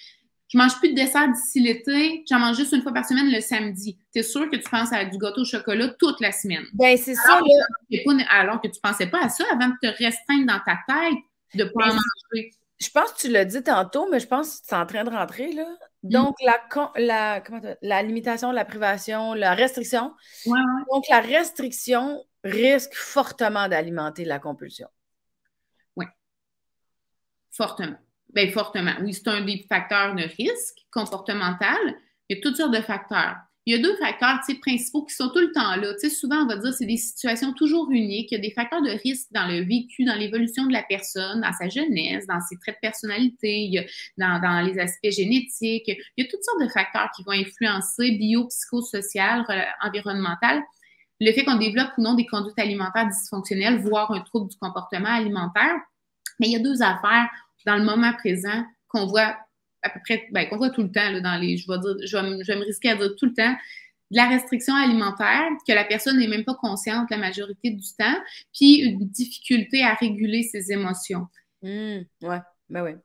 je mange plus de dessert d'ici l'été, j'en mange juste une fois par semaine le samedi. T'es sûr que tu penses à du gâteau au chocolat toute la semaine. Ben, c'est ça, Alors, là. que, alors que tu pensais pas à ça avant de te restreindre dans ta tête de pas en manger. Je pense que tu l'as dit tantôt, mais je pense que c'est en train de rentrer, là. Donc, mm. la, la, comment la limitation, la privation, la restriction. Ouais, ouais. Donc, la restriction risque fortement d'alimenter la compulsion. Oui. Fortement. Bien, fortement. Oui, c'est un des facteurs de risque comportemental. Il y a toutes sortes de facteurs. Il y a deux facteurs principaux qui sont tout le temps là. T'sais, souvent, on va dire que c'est des situations toujours uniques. Il y a des facteurs de risque dans le vécu, dans l'évolution de la personne, dans sa jeunesse, dans ses traits de personnalité, il y a dans, dans les aspects génétiques. Il y a toutes sortes de facteurs qui vont influencer bio, psychosocial, environnemental. Le fait qu'on développe ou non des conduites alimentaires dysfonctionnelles, voire un trouble du comportement alimentaire. Mais il y a deux affaires dans le moment présent qu'on voit à peu près, ben, qu'on voit tout le temps, là, dans les, je vais dire, je vais, je vais me risquer à dire tout le temps, de la restriction alimentaire, que la personne n'est même pas consciente la majorité du temps, puis une difficulté à réguler ses émotions. Mmh, ouais, ben oui.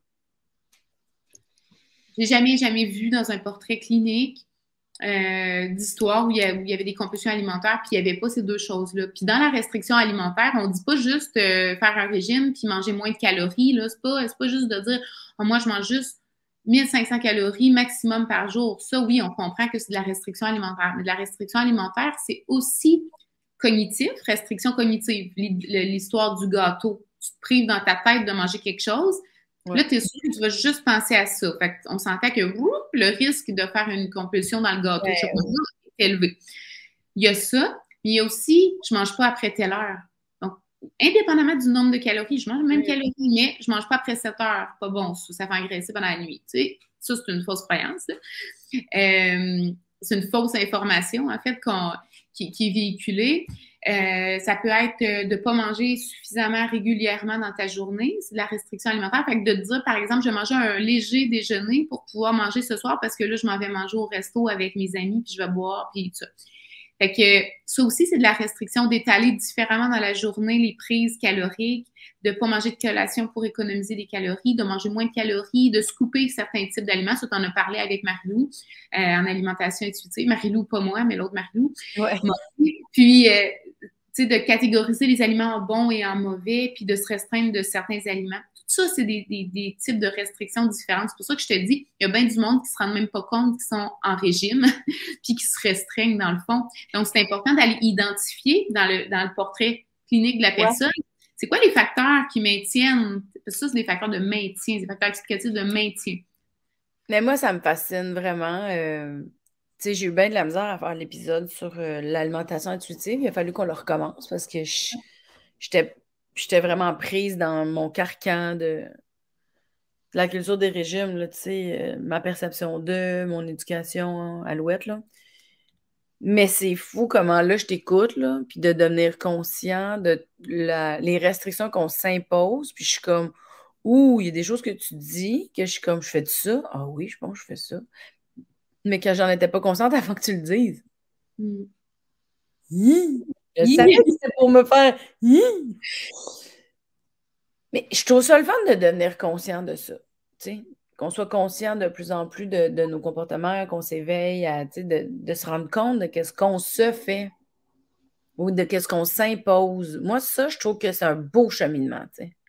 J'ai jamais, jamais vu dans un portrait clinique euh, d'histoire où il, y a, où il y avait des compulsions alimentaires, puis il n'y avait pas ces deux choses-là. Puis dans la restriction alimentaire, on ne dit pas juste euh, faire un régime puis manger moins de calories, là. C'est pas, c'est pas juste de dire oh, moi, je mange juste mille cinq cents calories maximum par jour. Ça, oui, on comprend que c'est de la restriction alimentaire. Mais de la restriction alimentaire, c'est aussi cognitif, restriction cognitive, l'histoire du gâteau. Tu te prives dans ta tête de manger quelque chose. Ouais. Là, tu es sûr que tu vas juste penser à ça. Fait on s'entend que whoop, le risque de faire une compulsion dans le gâteau ouais. chocolat est élevé. Il y a ça, mais il y a aussi, je mange pas après telle heure. Indépendamment du nombre de calories, je mange les mêmes oui. calories, mais je mange pas après sept heures. Pas bon, ça fait engraisser pendant la nuit. Tu sais, ça, c'est une fausse croyance. Euh, c'est une fausse information, en fait, qu'on, qui, qui est véhiculée. Euh, ça peut être de ne pas manger suffisamment régulièrement dans ta journée. C'est de la restriction alimentaire. Fait que de te dire, par exemple, je vais manger un léger déjeuner pour pouvoir manger ce soir parce que là, je m'en vais manger au resto avec mes amis, puis je vais boire, puis tout ça. Fait que ça aussi, c'est de la restriction d'étaler différemment dans la journée les prises caloriques, de ne pas manger de collation pour économiser des calories, de manger moins de calories, de se couper certains types d'aliments. Ça, tu en as parlé avec Marie-Lou euh, en alimentation intuitive. Marie-Lou, pas moi, mais l'autre Marie-Lou. Ouais. Puis, euh, tu sais, de catégoriser les aliments en bons et en mauvais, puis de se restreindre de certains aliments. Tout ça, c'est des, des, des types de restrictions différentes. C'est pour ça que je te dis, il y a bien du monde qui se rendent même pas compte qu'ils sont en régime, puis qui se restreignent dans le fond. Donc, c'est important d'aller identifier dans le, dans le portrait clinique de la personne, ouais. c'est quoi les facteurs qui maintiennent, parce que ça, c'est des facteurs de maintien, des facteurs explicatifs de maintien. Mais moi, ça me fascine vraiment. Euh, tu sais, j'ai eu bien de la misère à faire l'épisode sur euh, l'alimentation intuitive. Il a fallu qu'on le recommence parce que j'étais J'étais vraiment prise dans mon carcan de, de la culture des régimes, là, tu sais, euh, ma perception d'eux, mon éducation alouette, là. Mais c'est fou comment, là, je t'écoute, là, puis de devenir conscient de la, les restrictions qu'on s'impose, puis je suis comme, ouh, il y a des choses que tu dis, que je suis comme, je fais de ça? Ah oui, je pense que je fais ça. Mais que j'en étais pas consciente avant que tu le dises. Mm. Mmh. Je savais que c'était pour me faire... Mmh. Mais je trouve ça le fun de devenir conscient de ça, tu sais, qu'on soit conscient de plus en plus de, de nos comportements, qu'on s'éveille à, tu sais, de, de se rendre compte de ce qu'on se fait ou de ce qu'on s'impose. Moi, ça, je trouve que c'est un beau cheminement, tu sais.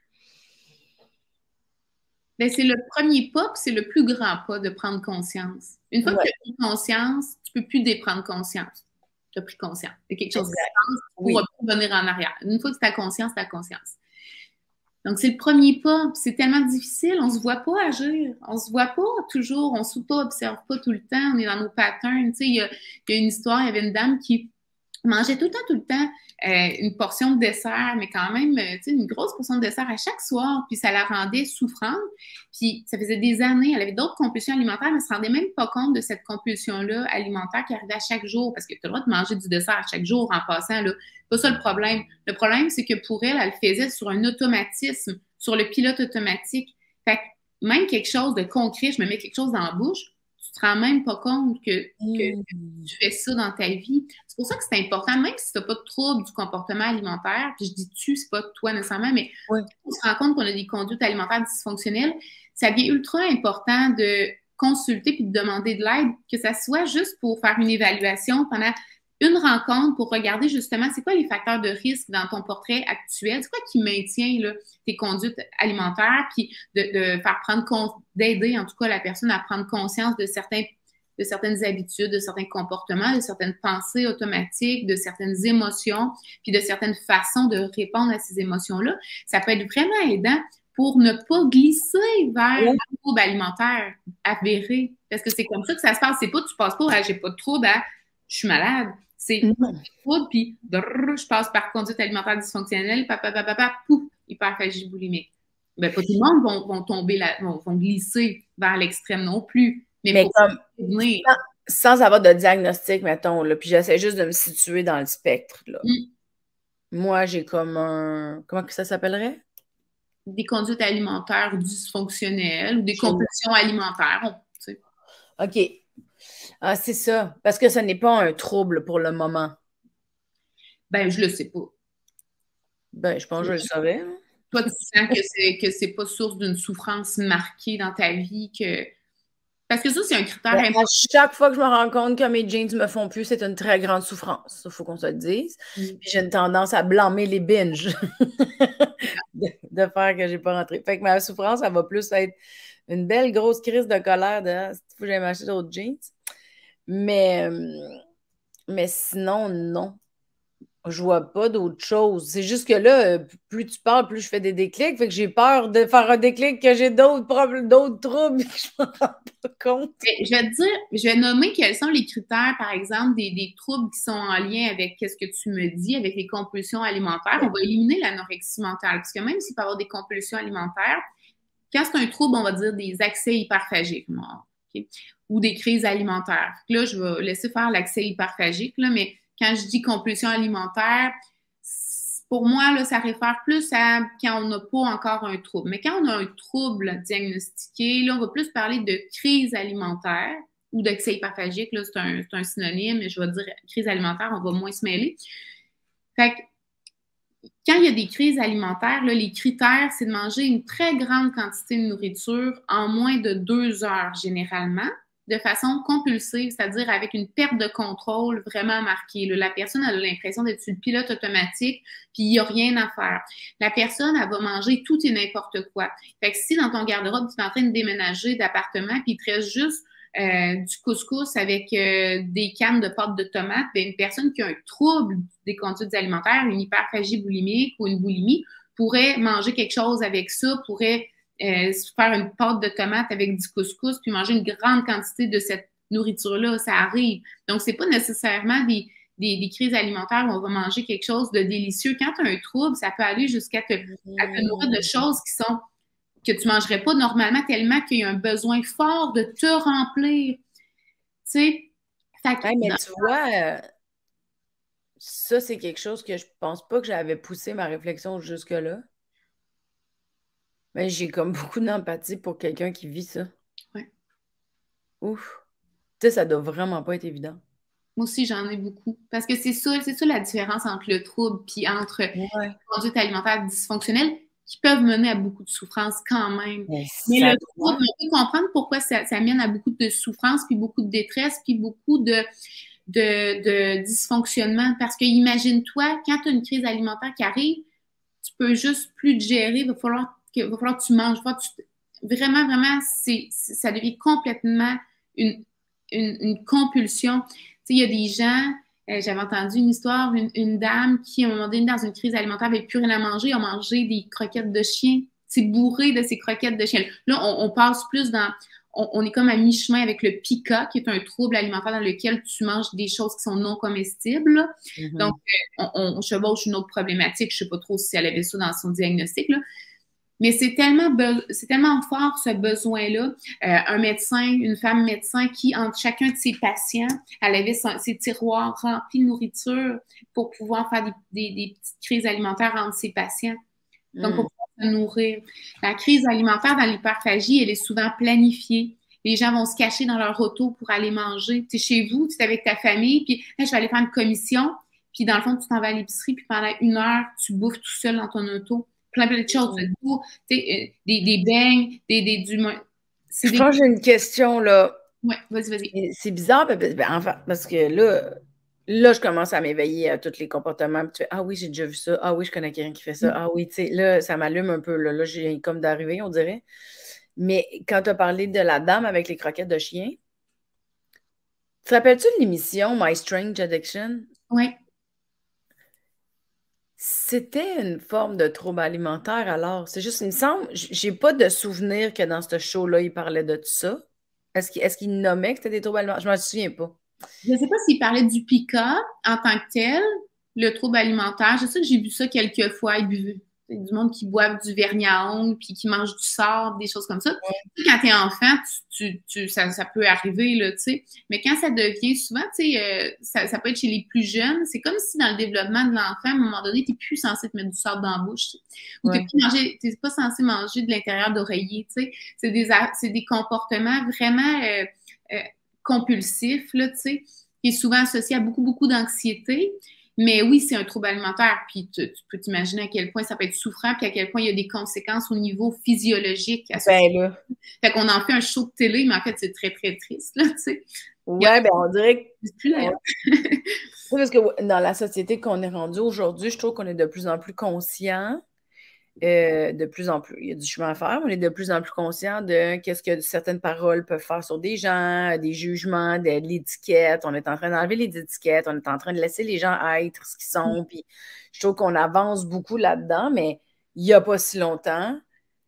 Bien, c'est le premier pas, puis c'est le plus grand pas de prendre conscience. Une fois ouais. que tu as pris conscience, tu ne peux plus déprendre conscience. Tu as pris conscience. C'est quelque chose qui pour oui. revenir en arrière. Une fois que tu as conscience, tu as conscience. Donc, c'est le premier pas. C'est tellement difficile. On ne se voit pas agir. On ne se voit pas toujours. On ne s'auto-observe pas tout le temps. On est dans nos patterns. Tu sais, il y a, il y a une histoire, il y avait une dame qui mangeait tout le temps, tout le temps euh, une portion de dessert, mais quand même, tu sais, une grosse portion de dessert à chaque soir. Puis ça la rendait souffrante. Puis ça faisait des années. Elle avait d'autres compulsions alimentaires, mais elle ne se rendait même pas compte de cette compulsion-là alimentaire qui arrivait à chaque jour. Parce que tu as le droit de manger du dessert à chaque jour en passant, là. C'est pas ça le problème. Le problème, c'est que pour elle, elle le faisait sur un automatisme, sur le pilote automatique. Fait que même quelque chose de concret, je me mets quelque chose dans la bouche, tu te rends même pas compte que, que, que tu fais ça dans ta vie. C'est pour ça que c'est important, même si tu n'as pas de trouble du comportement alimentaire, puis je dis tu, c'est pas toi nécessairement, mais oui. on se rend compte qu'on a des conduites alimentaires dysfonctionnelles, ça devient ultra important de consulter puis de demander de l'aide, que ça soit juste pour faire une évaluation pendant une rencontre pour regarder justement c'est quoi les facteurs de risque dans ton portrait actuel, c'est quoi qui maintient là, tes conduites alimentaires, puis de, de faire prendre compte, d'aider en tout cas la personne à prendre conscience de certains de certaines habitudes, de certains comportements, de certaines pensées automatiques, de certaines émotions, puis de certaines façons de répondre à ces émotions-là. Ça peut être vraiment aidant pour ne pas glisser vers Ouais. un trouble alimentaire avéré. Parce que c'est comme ça que ça se passe. C'est pas tu passes pas à j'ai pas de trouble à je suis malade. C'est trouble, puis je passe par conduite alimentaire dysfonctionnelle, papa, papa, papa, pouf, hyperphagie boulimique. Ben, pas tout le monde vont, vont tomber là, vont, vont glisser vers l'extrême non plus. Mais, Mais faut comme venir. Sans, sans avoir de diagnostic, mettons, là, puis j'essaie juste de me situer dans le spectre, là. Mm. Moi, j'ai comme un... Comment que ça s'appellerait? Des conduites alimentaires dysfonctionnelles ou des compulsions alimentaires. On, tu sais. OK. Ah, c'est ça. Parce que ce n'est pas un trouble pour le moment. Ben, je le sais pas. Ben, je pense que je le savais. Hein. Toi, tu sens que c'est que c'est pas source d'une souffrance marquée dans ta vie, que... Parce que ça, c'est un critère Ben, important. à chaque fois que je me rends compte que mes jeans me font plus, c'est une très grande souffrance. Il faut qu'on se le dise. Mm. Puis j'ai une tendance à blâmer les binges de, de faire que j'ai pas rentré. Fait que ma souffrance, ça va plus être une belle grosse crise de colère de ah, faut que j'aille m'acheter d'autres jeans. Mais, mais sinon, non. Je vois pas d'autre chose. C'est juste que là, plus tu parles, plus je fais des déclics. Fait que j'ai peur de faire un déclic que j'ai d'autres problèmes, d'autres troubles que je me rends pas compte. Je vais te dire, je vais nommer quels sont les critères, par exemple, des, des troubles qui sont en lien avec ce que tu me dis, avec les compulsions alimentaires. On va éliminer l'anorexie mentale. Parce que même s'il peut y avoir des compulsions alimentaires, quand c'est un trouble, on va dire des accès hyperphagiques. Okay? Ou des crises alimentaires. Là, je vais laisser faire l'accès hyperphagique, là, mais quand je dis compulsion alimentaire, pour moi, là, ça réfère plus à quand on n'a pas encore un trouble. Mais quand on a un trouble diagnostiqué, là, on va plus parler de crise alimentaire ou d'accès hyperphagique. Là, c'est un, c'est un synonyme, mais je vais dire crise alimentaire, on va moins se mêler. Fait que, quand il y a des crises alimentaires, là, les critères, c'est de manger une très grande quantité de nourriture en moins de deux heures généralement, de façon compulsive, c'est-à-dire avec une perte de contrôle vraiment marquée. Là, la personne a l'impression d'être sur le pilote automatique, puis il n'y a rien à faire. La personne, elle va manger tout et n'importe quoi. Fait que si dans ton garde-robe, tu es en train de déménager d'appartement, puis il te reste juste euh, du couscous avec euh, des cannes de pâte de tomate, bien, une personne qui a un trouble des conduites alimentaires, une hyperphagie boulimique ou une boulimie, pourrait manger quelque chose avec ça, pourrait Euh, faire une pâte de tomate avec du couscous puis manger une grande quantité de cette nourriture-là, ça arrive. Donc, c'est pas nécessairement des, des, des crises alimentaires où on va manger quelque chose de délicieux. Quand tu as un trouble, ça peut aller jusqu'à te, à te nourrir de choses qui sont que tu mangerais pas normalement tellement qu'il y a un besoin fort de te remplir. Tu sais? Ouais, mais tu vois, euh, ça, c'est quelque chose que je pense pas que j'avais poussé ma réflexion jusque-là. Mais j'ai comme beaucoup d'empathie pour quelqu'un qui vit ça. Ouais. Ouf. Tu sais, ça doit vraiment pas être évident. Moi aussi, j'en ai beaucoup. Parce que c'est ça, c'est ça la différence entre le trouble puis entre ouais. les conduites alimentaires dysfonctionnelles qui peuvent mener à beaucoup de souffrance quand même. Mais, Mais le trouble, on peut comprendre pourquoi ça, ça mène à beaucoup de souffrance, puis beaucoup de détresse, puis beaucoup de, de, de dysfonctionnement. Parce que imagine-toi, quand tu as une crise alimentaire qui arrive, tu peux juste plus te gérer, il va falloir que, va falloir que tu manges. Va tu, vraiment, vraiment, c'est, ça devient complètement une, une, une compulsion. Tu sais, il y a des gens, euh, j'avais entendu une histoire, une, une dame qui, à un moment donné, dans une crise alimentaire, avait plus rien à manger, a mangé des croquettes de chien. C'est bourré de ces croquettes de chien. Là, on, on passe plus dans... On, on est comme à mi-chemin avec le pica, qui est un trouble alimentaire dans lequel tu manges des choses qui sont non comestibles. Mm-hmm. Donc, euh, on, on chevauche une autre problématique. Je ne sais pas trop si elle avait ça dans son diagnostic, là. Mais c'est tellement, c'est tellement fort ce besoin-là. Euh, un médecin, une femme médecin qui, entre chacun de ses patients, elle avait son, ses tiroirs remplis de nourriture pour pouvoir faire des, des, des petites crises alimentaires entre ses patients. Donc, mm. pour pouvoir se nourrir. La crise alimentaire dans l'hyperphagie, elle est souvent planifiée. Les gens vont se cacher dans leur auto pour aller manger. Tu es chez vous, tu es avec ta famille, puis hey, je vais aller faire une commission. Puis dans le fond, tu t'en vas à l'épicerie, puis pendant une heure, tu bouffes tout seul dans ton auto. Plein, plein de choses, de goût, tu sais, des, des beignes, des, des, du, c'est Je des... pense que j'ai une question, là. Ouais, vas-y, vas-y. Et c'est bizarre, ben, ben, enfin, parce que là, là, je commence à m'éveiller à tous les comportements. Puis tu fais, ah oui, j'ai déjà vu ça. Ah oui, je connais quelqu'un qui fait ça. Ah oui, tu sais, là, ça m'allume un peu. Là, là j'ai comme d'arriver, on dirait. Mais quand tu as parlé de la dame avec les croquettes de chien, te rappelles-tu de l'émission My Strange Addiction? Oui. C'était une forme de trouble alimentaire, alors. C'est juste, il me semble, j- j'ai pas de souvenir que dans ce show-là, il parlait de tout ça. Est-ce qu'il est-ce qu'il nommait que c'était des troubles alimentaires? Je m'en souviens pas. Je ne sais pas s'il parlait du pica en tant que tel, le trouble alimentaire. Je sais que j'ai vu ça quelques fois. Il buvait c'est du monde qui boivent du vernis à ongles puis qui mange du sable, des choses comme ça. Tu sais, quand t'es enfant, tu, tu, tu- ça, ça peut arriver, là, tu sais. Mais quand ça devient souvent, tu sais, euh, ça, ça peut être chez les plus jeunes, c'est comme si dans le développement de l'enfant, à un moment donné, t'es plus censé te mettre du sable dans la bouche, tu sais. Ou t'es Ouais. plus manger, t'es pas censé manger de l'intérieur d'oreiller, tu sais. C'est des, a- c'est des comportements vraiment euh, euh, compulsifs, là, tu sais, qui est souvent associé à beaucoup, beaucoup d'anxiété. Mais oui, c'est un trouble alimentaire, puis tu, tu peux t'imaginer à quel point ça peut être souffrant, puis à quel point il y a des conséquences au niveau physiologique associées. Ben là. Fait qu'on en fait un show de télé, mais en fait, c'est très, très triste, là, tu sais. Il y en Ouais, ben on dirait que. a plus, on- d'ailleurs. Oui, parce que ouais, dans la société qu'on est rendu aujourd'hui, je trouve qu'on est de plus en plus conscient. Euh, de plus en plus. Il y a du chemin à faire, mais on est de plus en plus conscient de qu'est-ce que certaines paroles peuvent faire sur des gens, des jugements, de, de l'étiquette. On est en train d'enlever les étiquettes, on est en train de laisser les gens être ce qu'ils sont. Puis je trouve qu'on avance beaucoup là-dedans, mais il n'y a pas si longtemps,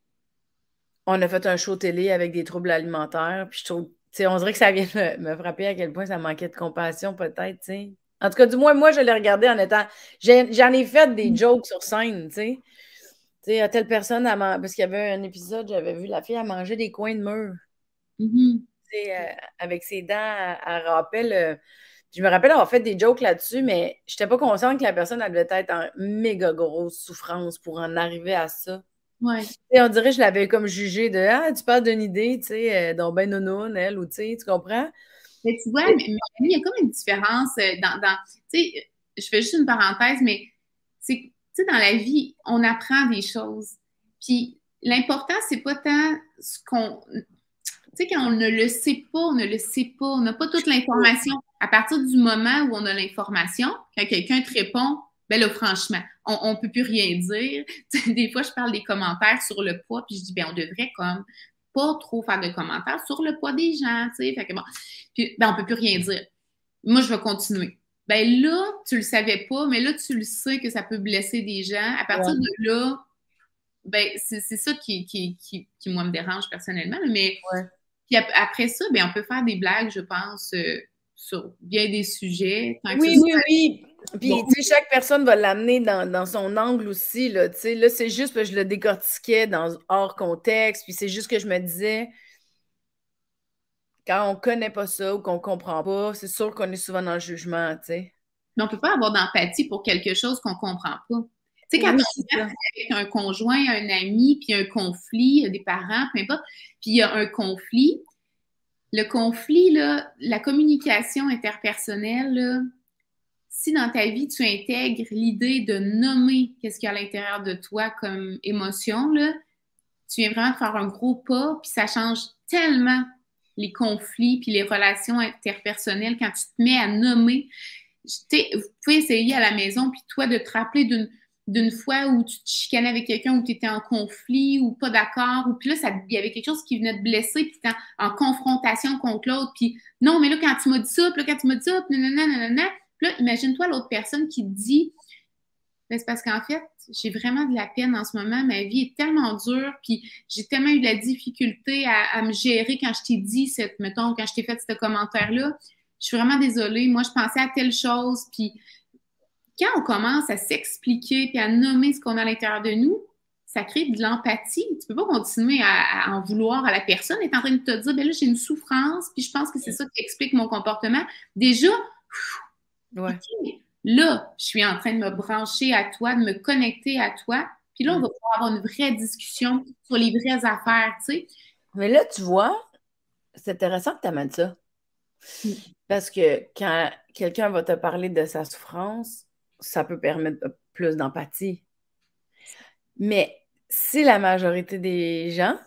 on a fait un show télé avec des troubles alimentaires. Puis je trouve, tu sais, on dirait que ça vient me, me frapper à quel point ça manquait de compassion, peut-être, tu sais. En tout cas, du moins, moi, je l'ai regardé en étant. j'ai- J'en ai fait des jokes sur scène, tu sais. Tu sais, à telle personne, elle man- parce qu'il y avait un épisode, j'avais vu la fille, elle mangeait des coins de mur. Mhm. Tu sais, euh, avec ses dents, elle, elle rappelle. euh, je me rappelle avoir fait des jokes là-dessus, mais je n'étais pas consciente que la personne, elle devait être en méga grosse souffrance pour en arriver à ça. Ouais. Et on dirait que je l'avais comme jugé de Ah, tu parles d'une idée, tu sais, euh, donc ben nounoun, elle, ou tu sais, tu comprends? Mais tu vois, Et- mais, mais il y a comme une différence euh, dans, dans tu sais, je fais juste une parenthèse, mais c'est, tu sais, dans la vie, on apprend des choses. Puis l'important, c'est pas tant ce qu'on, tu sais, quand on ne le sait pas, on ne le sait pas, on n'a pas toute l'information. À partir du moment où on a l'information, quand quelqu'un te répond, ben là, franchement, on ne peut plus rien dire. Tu sais, des fois, je parle des commentaires sur le poids, puis je dis, ben on devrait comme pas trop faire de commentaires sur le poids des gens, tu sais. Fait que bon, puis ben on peut plus rien dire. Moi, je vais continuer. Ben là, tu le savais pas, mais là, tu le sais que ça peut blesser des gens. À partir Ouais, de là, ben c'est c'est ça qui, qui, qui, qui, moi, me dérange personnellement. Mais ouais. puis après ça, ben, on peut faire des blagues, je pense, euh, sur bien des sujets, tant que ce Oui, oui, soit oui. bon. Puis, tu sais, chaque personne va l'amener dans, dans son angle aussi, là, tu sais. Là, c'est juste que je le décortiquais dans, hors contexte, puis c'est juste que je me disais, quand on connaît pas ça ou qu'on comprend pas, c'est sûr qu'on est souvent dans le jugement, tu sais. Mais on peut pas avoir d'empathie pour quelque chose qu'on comprend pas. Tu sais, quand Oui, c'est on est ça. avec un conjoint, un ami, puis un conflit, des parents, peu importe, puis il y a un conflit, le conflit, là, la communication interpersonnelle, là, si dans ta vie, tu intègres l'idée de nommer qu'est-ce qu'il y a à l'intérieur de toi comme émotion, là, tu viens vraiment de faire un gros pas, puis ça change tellement les conflits puis les relations interpersonnelles quand tu te mets à nommer. Vous pouvez essayer à la maison, puis toi, de te rappeler d'une d'une fois où tu te chicanais avec quelqu'un, où tu étais en conflit ou pas d'accord, ou puis là, ça, il y avait quelque chose qui venait te blesser, puis tu en, en confrontation contre l'autre, puis non, mais là, quand tu m'as dit ça, puis là, quand tu m'as dit ça, puis nanana, nanana, puis là, imagine-toi l'autre personne qui te dit, ben, c'est parce qu'en fait, j'ai vraiment de la peine en ce moment. Ma vie est tellement dure, puis j'ai tellement eu de la difficulté à, à me gérer quand je t'ai dit, cette, mettons, quand je t'ai fait ce commentaire-là. Je suis vraiment désolée. Moi, je pensais à telle chose, puis quand on commence à s'expliquer puis à nommer ce qu'on a à l'intérieur de nous, ça crée de l'empathie. Tu peux pas continuer à, à en vouloir à la personne et en train de te dire, ben là, j'ai une souffrance, puis je pense que c'est ça qui explique mon comportement. Déjà, Ouais. OK, là, je suis en train de me brancher à toi, de me connecter à toi. Puis là, on Mm. va pouvoir avoir une vraie discussion sur les vraies affaires, tu sais. Mais là, tu vois, c'est intéressant que tu amènes ça. Parce que quand quelqu'un va te parler de sa souffrance, ça peut permettre plus d'empathie. Mais si la majorité des gens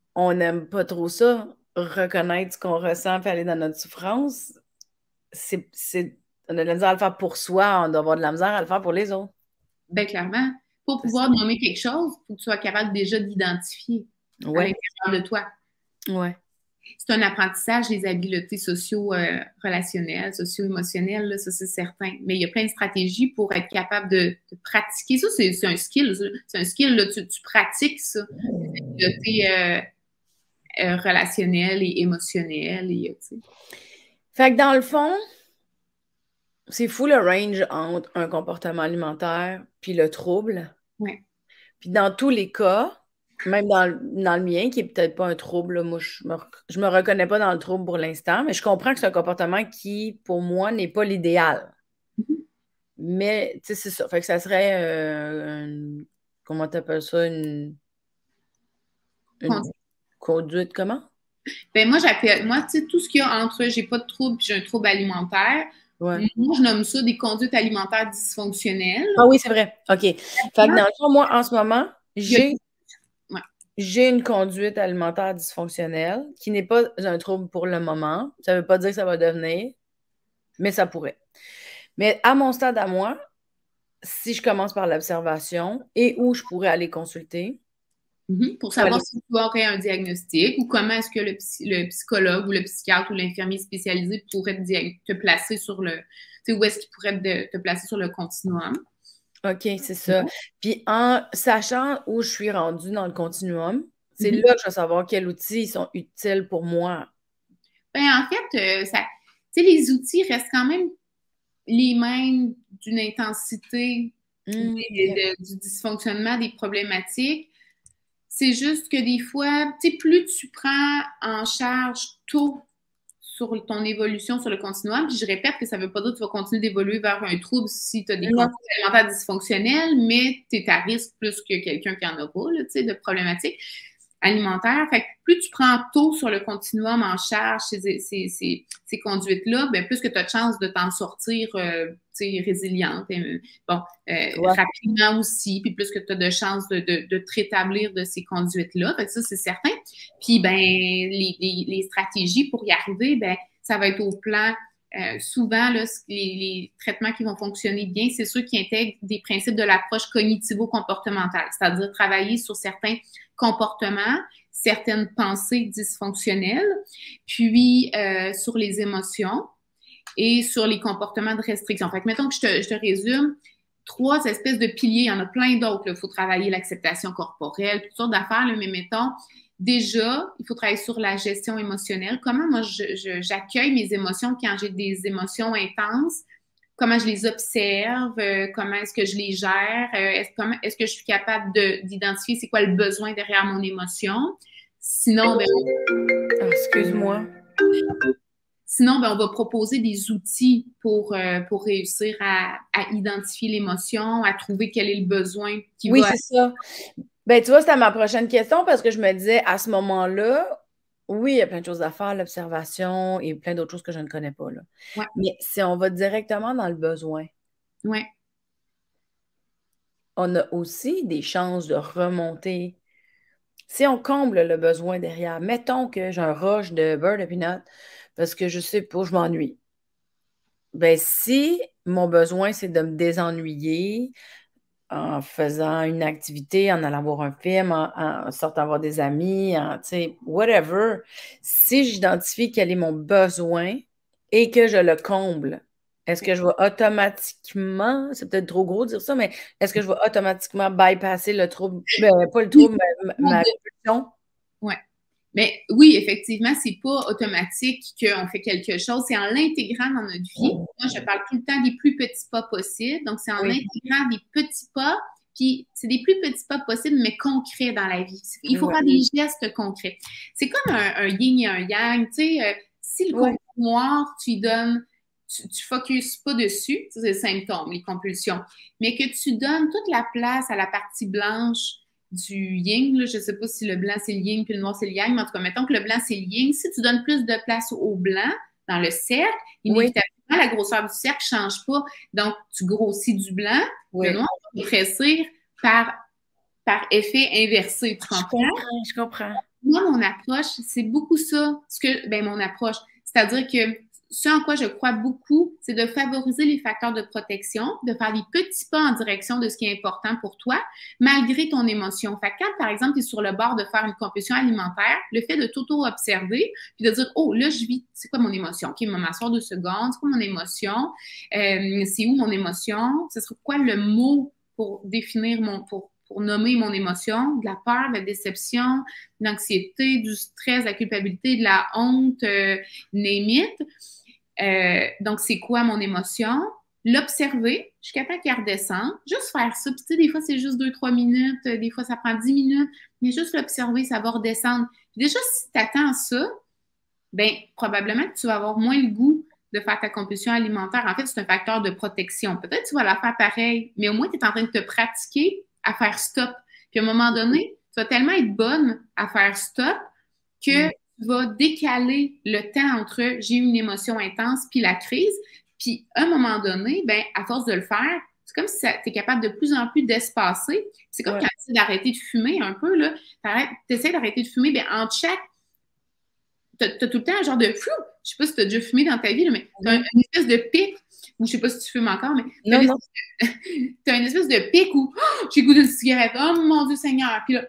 on n'aime pas trop ça, reconnaître ce qu'on ressent, puis aller dans notre souffrance, c'est, c'est, on a de la misère à le faire pour soi, on doit avoir de la misère à le faire pour les autres. Ben clairement, pour C'est pouvoir ça. nommer quelque chose, il faut que tu sois capable déjà d'identifier à Ouais, l'intérieur de toi. ouais. C'est un apprentissage, les habiletés socio-relationnelles, socio-émotionnelles, là, ça c'est certain. Mais il y a plein de stratégies pour être capable de, de pratiquer. Ça, c'est c'est un skill. ça. C'est un skill, là, tu, tu pratiques ça. Les habiletés euh, euh, relationnelles et émotionnelles. Et, tu sais. Fait que dans le fond, c'est fou le range entre un comportement alimentaire puis le trouble. Ouais. Puis dans tous les cas, même dans, le- dans le mien, qui est peut-être pas un trouble, là, moi, je me, rec- je me reconnais pas dans le trouble pour l'instant, mais je comprends que c'est un comportement qui, pour moi, n'est pas l'idéal. Mhm. Mais, tu sais, c'est ça. Fait que ça serait, euh, une- comment t'appelles ça, une, une conduite, comment? Ben moi, j'appelle, moi, tu sais, tout ce qu'il y a entre j'ai pas de trouble puis j'ai un trouble alimentaire, Ouais. moi, je nomme ça des conduites alimentaires dysfonctionnelles. Ah oui, c'est vrai. OK. Fait que dans le fond, moi, en ce moment, Il y a- j'ai ouais. j'ai une conduite alimentaire dysfonctionnelle qui n'est pas un trouble pour le moment. Ça ne veut pas dire que ça va devenir, mais ça pourrait. Mais à mon stade à moi, si je commence par l'observation et où je pourrais aller consulter, Mhm. Pour pour aller- savoir si tu aurais un diagnostic ou comment est-ce que le, psy- le psychologue ou le psychiatre ou l'infirmier spécialisé pourrait te, dia- te placer sur le, tu sais, où est-ce qu'il pourrait te, te placer sur le continuum. OK, c'est ça. Puis en sachant où je suis rendue dans le continuum, c'est Mhm. là que je vais savoir quels outils sont utiles pour moi. Ben, en fait, euh, ça, tu sais, les outils restent quand même les mêmes d'une intensité Hmm, des- de- du dysfonctionnement des problématiques. C'est juste que des fois, tu sais, plus tu prends en charge tôt sur ton évolution sur le continuum, puis je répète que ça ne veut pas dire que tu vas continuer d'évoluer vers un trouble si tu as des non. conduites alimentaires dysfonctionnelles, mais tu es à risque plus que quelqu'un qui en a pas, là, tu sais, de problématiques alimentaires. Fait que plus tu prends tôt sur le continuum en charge ces, ces, ces, ces conduites-là, ben plus que tu as de chances de t'en sortir euh, résiliente. Et, bon, euh, Ouais. rapidement aussi, puis plus que tu as de chances de, de, de te rétablir de ces conduites-là. Fait que ça, c'est certain. Puis, ben, les, les, les stratégies pour y arriver, ben, ça va être au plan euh, souvent, là, les, les traitements qui vont fonctionner bien, c'est ceux qui intègrent des principes de l'approche cognitivo-comportementale, c'est-à-dire travailler sur certains comportements, certaines pensées dysfonctionnelles, puis euh, sur les émotions et sur les comportements de restriction. Fait que, mettons que je te, je te résume, trois espèces de piliers, il y en a plein d'autres. Il faut travailler l'acceptation corporelle, toutes sortes d'affaires, là, mais mettons, déjà, il faut travailler sur la gestion émotionnelle. Comment moi, je, je, j'accueille mes émotions quand j'ai des émotions intenses? Comment je les observe? Euh, comment est-ce que je les gère? Euh, est-ce, comment, est-ce que je suis capable de, d'identifier c'est quoi le besoin derrière mon émotion? Sinon, ben, Ah, excuse-moi. Sinon, ben, on va proposer des outils pour, euh, pour réussir à, à identifier l'émotion, à trouver quel est le besoin qui Oui, va. c'est ça. Ben, tu vois, c'était ma prochaine question parce que je me disais à ce moment-là, oui, il y a plein de choses à faire, l'observation et plein d'autres choses que je ne connais pas, là. Ouais, Mais si on va directement dans le besoin, ouais. on a aussi des chances de remonter. Si on comble le besoin derrière, mettons que j'ai un rush de beurre de peanut parce que je sais pas, je m'ennuie. Ben, si mon besoin, c'est de me désennuyer en faisant une activité, en allant voir un film, en, en sortant voir des amis, en, tu sais, whatever, si j'identifie quel est mon besoin et que je le comble, est-ce que je vais automatiquement, c'est peut-être trop gros de dire ça, mais est-ce que je vais automatiquement bypasser le trouble, ben, pas le trouble, mais ma, ma compulsion? Ouais. Mais oui, effectivement, c'est pas automatique qu'on fait quelque chose. C'est en l'intégrant dans notre vie. Moi, je parle tout le temps des plus petits pas possibles. Donc, c'est en Oui, intégrant des petits pas. Puis, c'est des plus petits pas possibles, mais concrets dans la vie. Il faut ouais, faire des gestes concrets. C'est comme un, un yin et un yang. Tu sais, euh, si le ouais. côté noir, tu lui donnes, tu, tu focuses pas dessus, c'est les symptômes, les compulsions, mais que tu donnes toute la place à la partie blanche du yin, là, je ne sais pas si le blanc c'est le yin puis le noir c'est le yang, mais en tout cas, mettons que le blanc c'est le yin. Si tu donnes plus de place au blanc dans le cercle, inévitablement, oui, la grosseur du cercle ne change pas. Donc, tu grossis du blanc, oui, le noir va rétrécir par, par effet inversé. Tu comprends? Je comprends, je comprends. moi, mon approche, c'est beaucoup ça. Ce que, ben, mon approche, c'est-à-dire que ce en quoi je crois beaucoup, c'est de favoriser les facteurs de protection, de faire des petits pas en direction de ce qui est important pour toi, malgré ton émotion. Fait que quand, par exemple, tu es sur le bord de faire une compulsion alimentaire, le fait de t'auto-observer, puis de dire, oh, là, je vis, c'est quoi mon émotion? OK, je vais m'asseoir deux secondes, c'est quoi mon émotion? Euh, c'est où mon émotion? Ce serait quoi le mot pour définir mon, pour, pour nommer mon émotion? De la peur, de la déception, de l'anxiété, du stress, de la culpabilité, de la honte, euh, name it. Euh, donc, c'est quoi mon émotion? L'observer, je suis capable qu'elle redescende, juste faire ça. Puis, tu sais, des fois, c'est juste deux, trois minutes, des fois, ça prend dix minutes, mais juste l'observer, ça va redescendre. Puis déjà, si tu attends ça, bien, probablement que tu vas avoir moins le goût de faire ta compulsion alimentaire. En fait, c'est un facteur de protection. Peut-être que tu vas la faire pareil, mais au moins, tu es en train de te pratiquer à faire stop. Puis, à un moment donné, tu vas tellement être bonne à faire stop que mm. tu vas décaler le temps entre j'ai eu une émotion intense puis la crise. Puis, à un moment donné, ben, à force de le faire, c'est comme si tu es capable de plus en plus d'espacer. C'est comme ouais. quand tu essaies d'arrêter de fumer un peu, là. Tu essaies d'arrêter de fumer, bien, entre chaque. Tu as tout le temps un genre de flou. Je sais pas si tu as déjà fumé dans ta vie, là, mais tu as une, une espèce de pic, ou je sais pas si tu fumes encore, mais tu as, as une espèce de pic où oh, j'ai goûté une cigarette. Oh mon Dieu Seigneur! Puis là,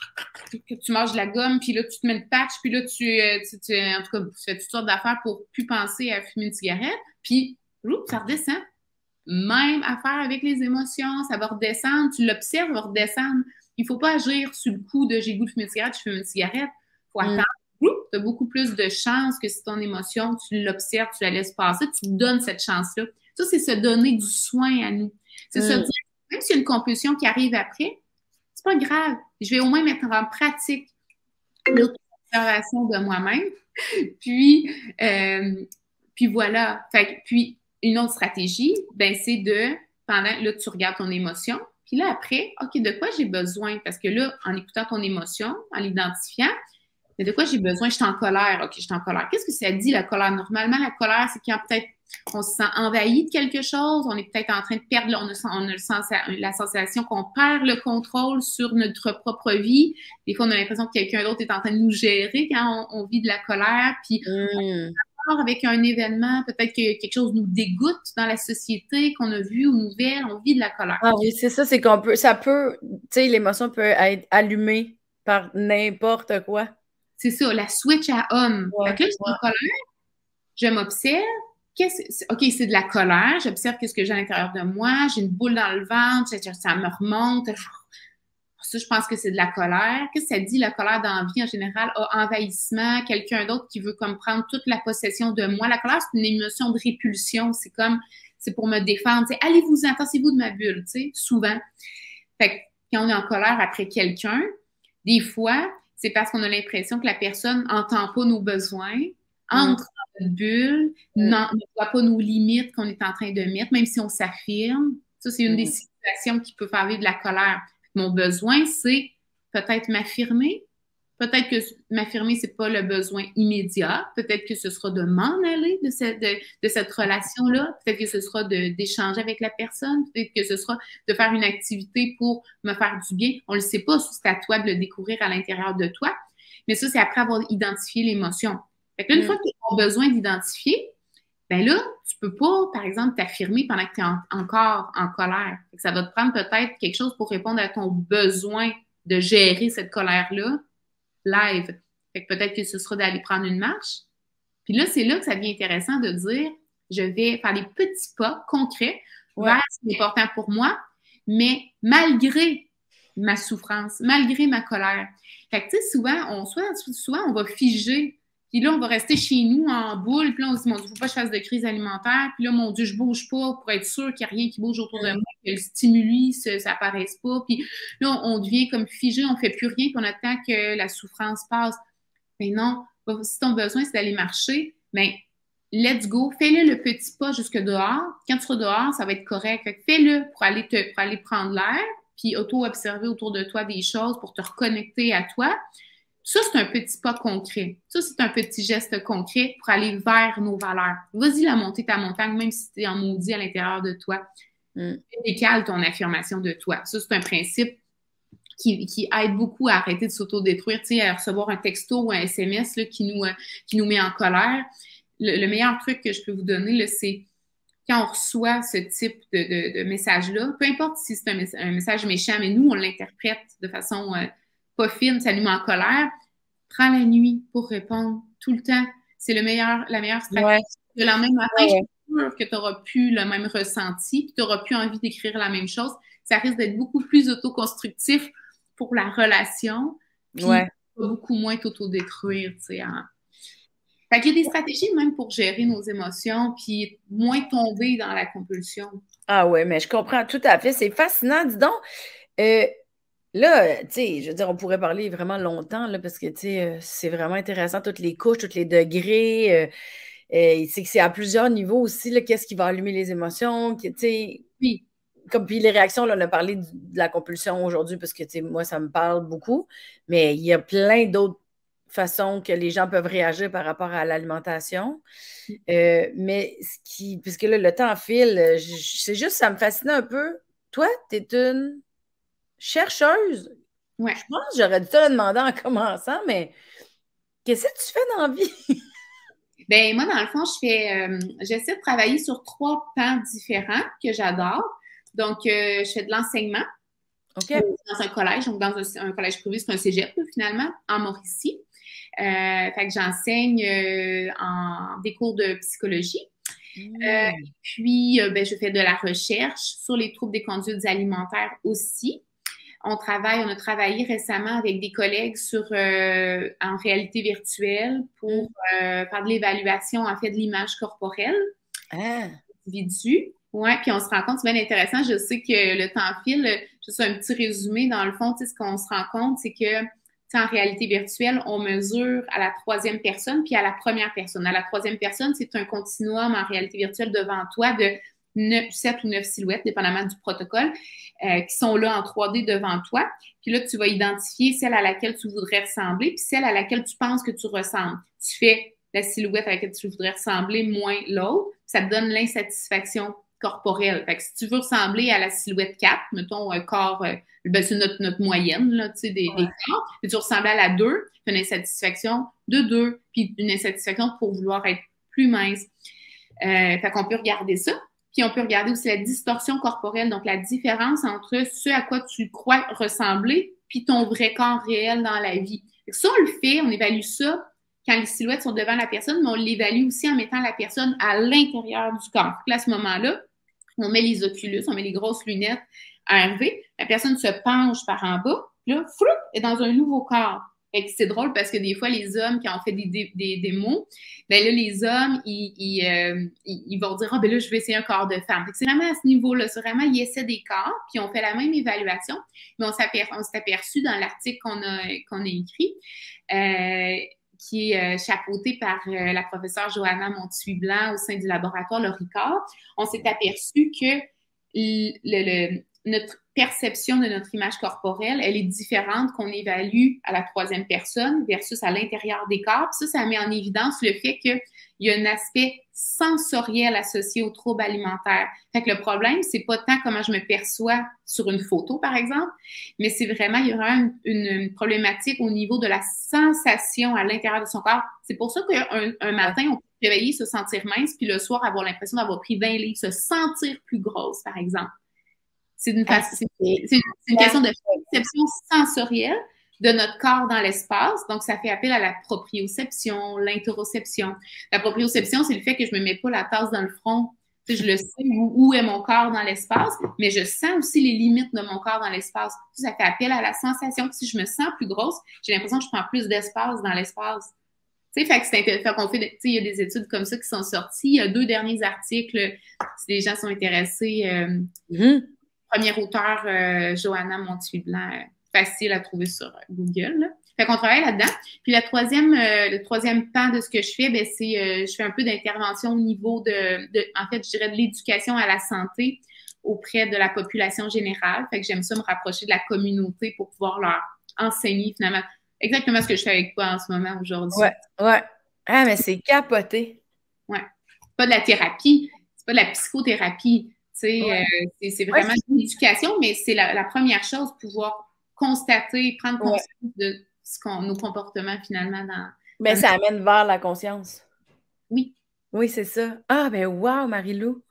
tu manges de la gomme, puis là, tu te mets le patch, puis là, tu, tu, tu en tout cas, tu fais toutes sortes d'affaires pour plus penser à fumer une cigarette, puis ça redescend. Même affaire avec les émotions, ça va redescendre, tu l'observes, ça va redescendre. Il faut pas agir sur le coup de j'ai goût de fumer une cigarette, je fume une cigarette. Il faut mm. attendre. Tu as beaucoup plus de chances que si ton émotion, tu l'observes, tu la laisses passer, tu donnes cette chance-là. Ça, c'est se donner du soin à nous. C'est mm. se dire, même s'il y a une compulsion qui arrive après, c'est pas grave. Je vais au moins mettre en pratique l'observation de moi-même. Puis, euh, puis voilà. Fait, puis, une autre stratégie, ben, c'est de, pendant, là, tu regardes ton émotion. Puis là, après, OK, de quoi j'ai besoin? Parce que là, en écoutant ton émotion, en l'identifiant, mais de quoi j'ai besoin? Je suis en colère. OK, je suis en colère. Qu'est-ce que ça dit, la colère? Normalement, la colère, c'est quand peut-être on se sent envahi de quelque chose, on est peut-être en train de perdre, on a, on a le sens, la sensation qu'on perd le contrôle sur notre propre vie. Des fois, on a l'impression que quelqu'un d'autre est en train de nous gérer quand on, on vit de la colère. Puis, mm. on est avec un événement, peut-être que quelque chose nous dégoûte dans la société, qu'on a vu ou nouvelle, on vit de la colère. Ah oui, c'est ça, c'est qu'on peut, ça peut, tu sais, l'émotion peut être allumée par n'importe quoi. C'est ça, la switch à on. Ouais, fait que là, je suis ouais. en colère, je m'observe. Qu'est-ce, OK, c'est de la colère. J'observe qu'est-ce que j'ai à l'intérieur de moi. J'ai une boule dans le ventre. Ça, ça me remonte. Ça, je pense que c'est de la colère. Qu'est-ce que ça dit, la colère dans la vie en général? Ah, envahissement, quelqu'un d'autre qui veut comme prendre toute la possession de moi. La colère, c'est une émotion de répulsion. C'est comme, c'est pour me défendre. T'sais, allez-vous-en, tassez-vous de ma bulle, tu sais, souvent. Fait que quand on est en colère après quelqu'un, des fois, c'est parce qu'on a l'impression que la personne n'entend pas nos besoins, entre dans notre bulle, mm. ne voit pas nos limites qu'on est en train de mettre, même si on s'affirme. Ça, c'est une mm. des situations qui peut faire vivre de la colère. Mon besoin, c'est peut-être m'affirmer. Peut-être que m'affirmer, c'est pas le besoin immédiat. Peut-être que ce sera de m'en aller de cette, de, de cette relation-là. Peut-être que ce sera de, d'échanger avec la personne. Peut-être que ce sera de faire une activité pour me faire du bien. On le sait pas, c'est à toi de le découvrir à l'intérieur de toi. Mais ça, c'est après avoir identifié l'émotion. Fait que là, une mmh. fois que tu as besoin d'identifier, ben là, tu peux pas, par exemple, t'affirmer pendant que tu es en, encore en colère. Fait que ça va te prendre peut-être quelque chose pour répondre à ton besoin de gérer cette colère-là live. Fait que peut-être que ce sera d'aller prendre une marche. Puis là, c'est là que ça devient intéressant de dire, je vais faire des petits pas concrets ouais. vers ce qui est important pour moi, mais malgré ma souffrance, malgré ma colère. Fait que tu sais, souvent, on, soit, souvent, on va figer. Puis là, on va rester chez nous en boule. Puis là, on se dit, mon Dieu, il ne faut pas que je fasse de crise alimentaire. Puis là, mon Dieu, je ne bouge pas pour être sûr qu'il n'y a rien qui bouge autour de moi, que le stimuli, ça n'apparaisse pas. Puis là, on, on devient comme figé, on ne fait plus rien, puis on attend que la souffrance passe. Mais non, si ton besoin, c'est d'aller marcher, bien, let's go. Fais-le le petit pas jusque dehors. Quand tu seras dehors, ça va être correct. Fait que fais-le pour aller, te, pour aller prendre l'air, puis auto-observer autour de toi des choses pour te reconnecter à toi. Ça, c'est un petit pas concret. Ça, c'est un petit geste concret pour aller vers nos valeurs. Vas-y la monter ta montagne, même si tu es en maudit à l'intérieur de toi. Mm. Décale ton affirmation de toi. Ça, c'est un principe qui, qui aide beaucoup à arrêter de s'autodétruire, tu sais, à recevoir un texto ou un S M S là, qui, nous, euh, qui nous met en colère. Le, le meilleur truc que je peux vous donner, là, c'est quand on reçoit ce type de, de, de message-là, peu importe si c'est un, un message méchant, mais nous, on l'interprète de façon euh, pas fine, ça nous met en colère, prends la nuit pour répondre tout le temps. C'est le meilleur, la meilleure stratégie. Ouais. Le lendemain matin, Ouais. je suis sûre que tu n'auras plus le même ressenti, que tu n'auras plus envie d'écrire la même chose. Ça risque d'être beaucoup plus autoconstructif pour la relation, puis Ouais. beaucoup moins t'autodétruire, tu sais. Hein. Fait qu'il y a des stratégies même pour gérer nos émotions, puis moins tomber dans la compulsion. Ah ouais, mais je comprends tout à fait. C'est fascinant, dis donc. Euh, là, tu sais, je veux dire, on pourrait parler vraiment longtemps, là, parce que, tu sais, euh, c'est vraiment intéressant, toutes les couches, tous les degrés. Euh, euh, c'est que c'est à plusieurs niveaux aussi, là, qu'est-ce qui va allumer les émotions, tu sais. Oui. Comme puis les réactions, là, on a parlé de la compulsion aujourd'hui parce que, tu sais, moi, ça me parle beaucoup, mais il y a plein d'autres façons que les gens peuvent réagir par rapport à l'alimentation. Euh, mais ce qui, puisque là, le temps file, c'est juste, ça me fascine un peu. Toi, tu es une chercheuse. Ouais. Je pense que j'aurais dû te le demander en commençant, mais qu'est-ce que tu fais dans la vie? Ben moi, dans le fond, je fais, euh, j'essaie de travailler sur trois pans différents que j'adore. Donc, euh, je fais de l'enseignement OK. dans un collège, donc dans un, un collège privé, c'est un cégep finalement, en Mauricie. Euh, fait que j'enseigne euh, en des cours de psychologie. Mmh. Euh, puis, euh, ben, je fais de la recherche sur les troubles des conduites alimentaires aussi. On travaille, on a travaillé récemment avec des collègues sur euh, en réalité virtuelle pour euh, faire de l'évaluation en fait de l'image corporelle Ah. du individu. Ouais, puis on se rend compte, c'est bien intéressant. Je sais que le temps file. Juste un petit résumé dans le fond, tu sais, ce qu'on se rend compte, c'est que en réalité virtuelle, on mesure à la troisième personne puis à la première personne. À la troisième personne, c'est un continuum en réalité virtuelle devant toi de sept ou neuf silhouettes, dépendamment du protocole, euh, qui sont là en trois D devant toi. Puis là, tu vas identifier celle à laquelle tu voudrais ressembler, puis celle à laquelle tu penses que tu ressembles. Tu fais la silhouette à laquelle tu voudrais ressembler moins l'autre. Ça te donne l'insatisfaction corporelle. Fait que si tu veux ressembler à la silhouette quatre, mettons un corps, euh, ben c'est notre, notre moyenne, là, tu sais, des, ouais. des corps, puis tu ressembles à la deux, tu as une insatisfaction de deux, puis une insatisfaction pour vouloir être plus mince. Euh, fait qu'on peut regarder ça. Puis on peut regarder aussi la distorsion corporelle, donc la différence entre ce à quoi tu crois ressembler puis ton vrai corps réel dans la vie. Fait que ça, on le fait, on évalue ça quand les silhouettes sont devant la personne, mais on l'évalue aussi en mettant la personne à l'intérieur du corps. Puis à ce moment-là, on met les oculus, on met les grosses lunettes à R V, la personne se penche par en bas, puis là, froup, est dans un nouveau corps. Fait que c'est drôle parce que des fois, les hommes qui ont fait des, des, des démos, ben là, les hommes, ils, ils, euh, ils, ils vont dire « Ah, ben là, je vais essayer un corps de femme. » Fait que c'est vraiment à ce niveau-là. C'est vraiment, ils essaient des corps, puis on fait la même évaluation. Mais on s'est aperçu, aperçu dans l'article qu'on a, qu'on a écrit, euh, qui est euh, chapeauté par euh, la professeure Johanna Montuy-Blanc au sein du laboratoire Le Ricard. On s'est aperçu que le, le, notre perception de notre image corporelle, elle est différente qu'on évalue à la troisième personne versus à l'intérieur des corps. Puis ça, ça met en évidence le fait qu'il y a un aspect sensoriel associé aux troubles alimentaires. Fait que le problème, c'est pas tant comment je me perçois sur une photo, par exemple, mais c'est vraiment, il y aura une, une, une problématique au niveau de la sensation à l'intérieur de son corps. C'est pour ça qu'un un matin, on peut se réveiller, se sentir mince, puis le soir, avoir l'impression d'avoir pris vingt livres, se sentir plus grosse, par exemple. C'est une, ah, c'est, c'est une, une question de perception sensorielle de notre corps dans l'espace. Donc, ça fait appel à la proprioception, l'interoception. La proprioception, c'est le fait que je me mets pas la tasse dans le front. Tu sais, je le sais où, où est mon corps dans l'espace, mais je sens aussi les limites de mon corps dans l'espace. Ça fait appel à la sensation. Si je me sens plus grosse, j'ai l'impression que je prends plus d'espace dans l'espace. Tu sais, fait que c'est intéressant qu'on fait, tu sais, il y a des études comme ça qui sont sorties. Il y a deux derniers articles, si les gens sont intéressés. Euh, mm-hmm. Premier auteur, euh, Johanna Montuy-Blanc, euh, facile à trouver sur euh, Google. Là. Fait qu'on travaille là-dedans. Puis la troisième, euh, le troisième pan de ce que je fais, ben c'est euh, je fais un peu d'intervention au niveau de, de, en fait, je dirais de l'éducation à la santé auprès de la population générale. Fait que j'aime ça me rapprocher de la communauté pour pouvoir leur enseigner finalement exactement ce que je fais avec toi en ce moment aujourd'hui. Ouais, ouais. Ah, mais c'est capoté. Ouais. C'est pas de la thérapie, c'est pas de la psychothérapie. Ouais. Euh, c'est, c'est vraiment ouais. une éducation, mais c'est la, la première chose, pouvoir constater, prendre Ouais. conscience de ce qu'on, nos comportements finalement dans... Ben, dans ça amène vers la conscience. Oui. Oui, c'est ça. Ah, ben wow, Marie-Lou!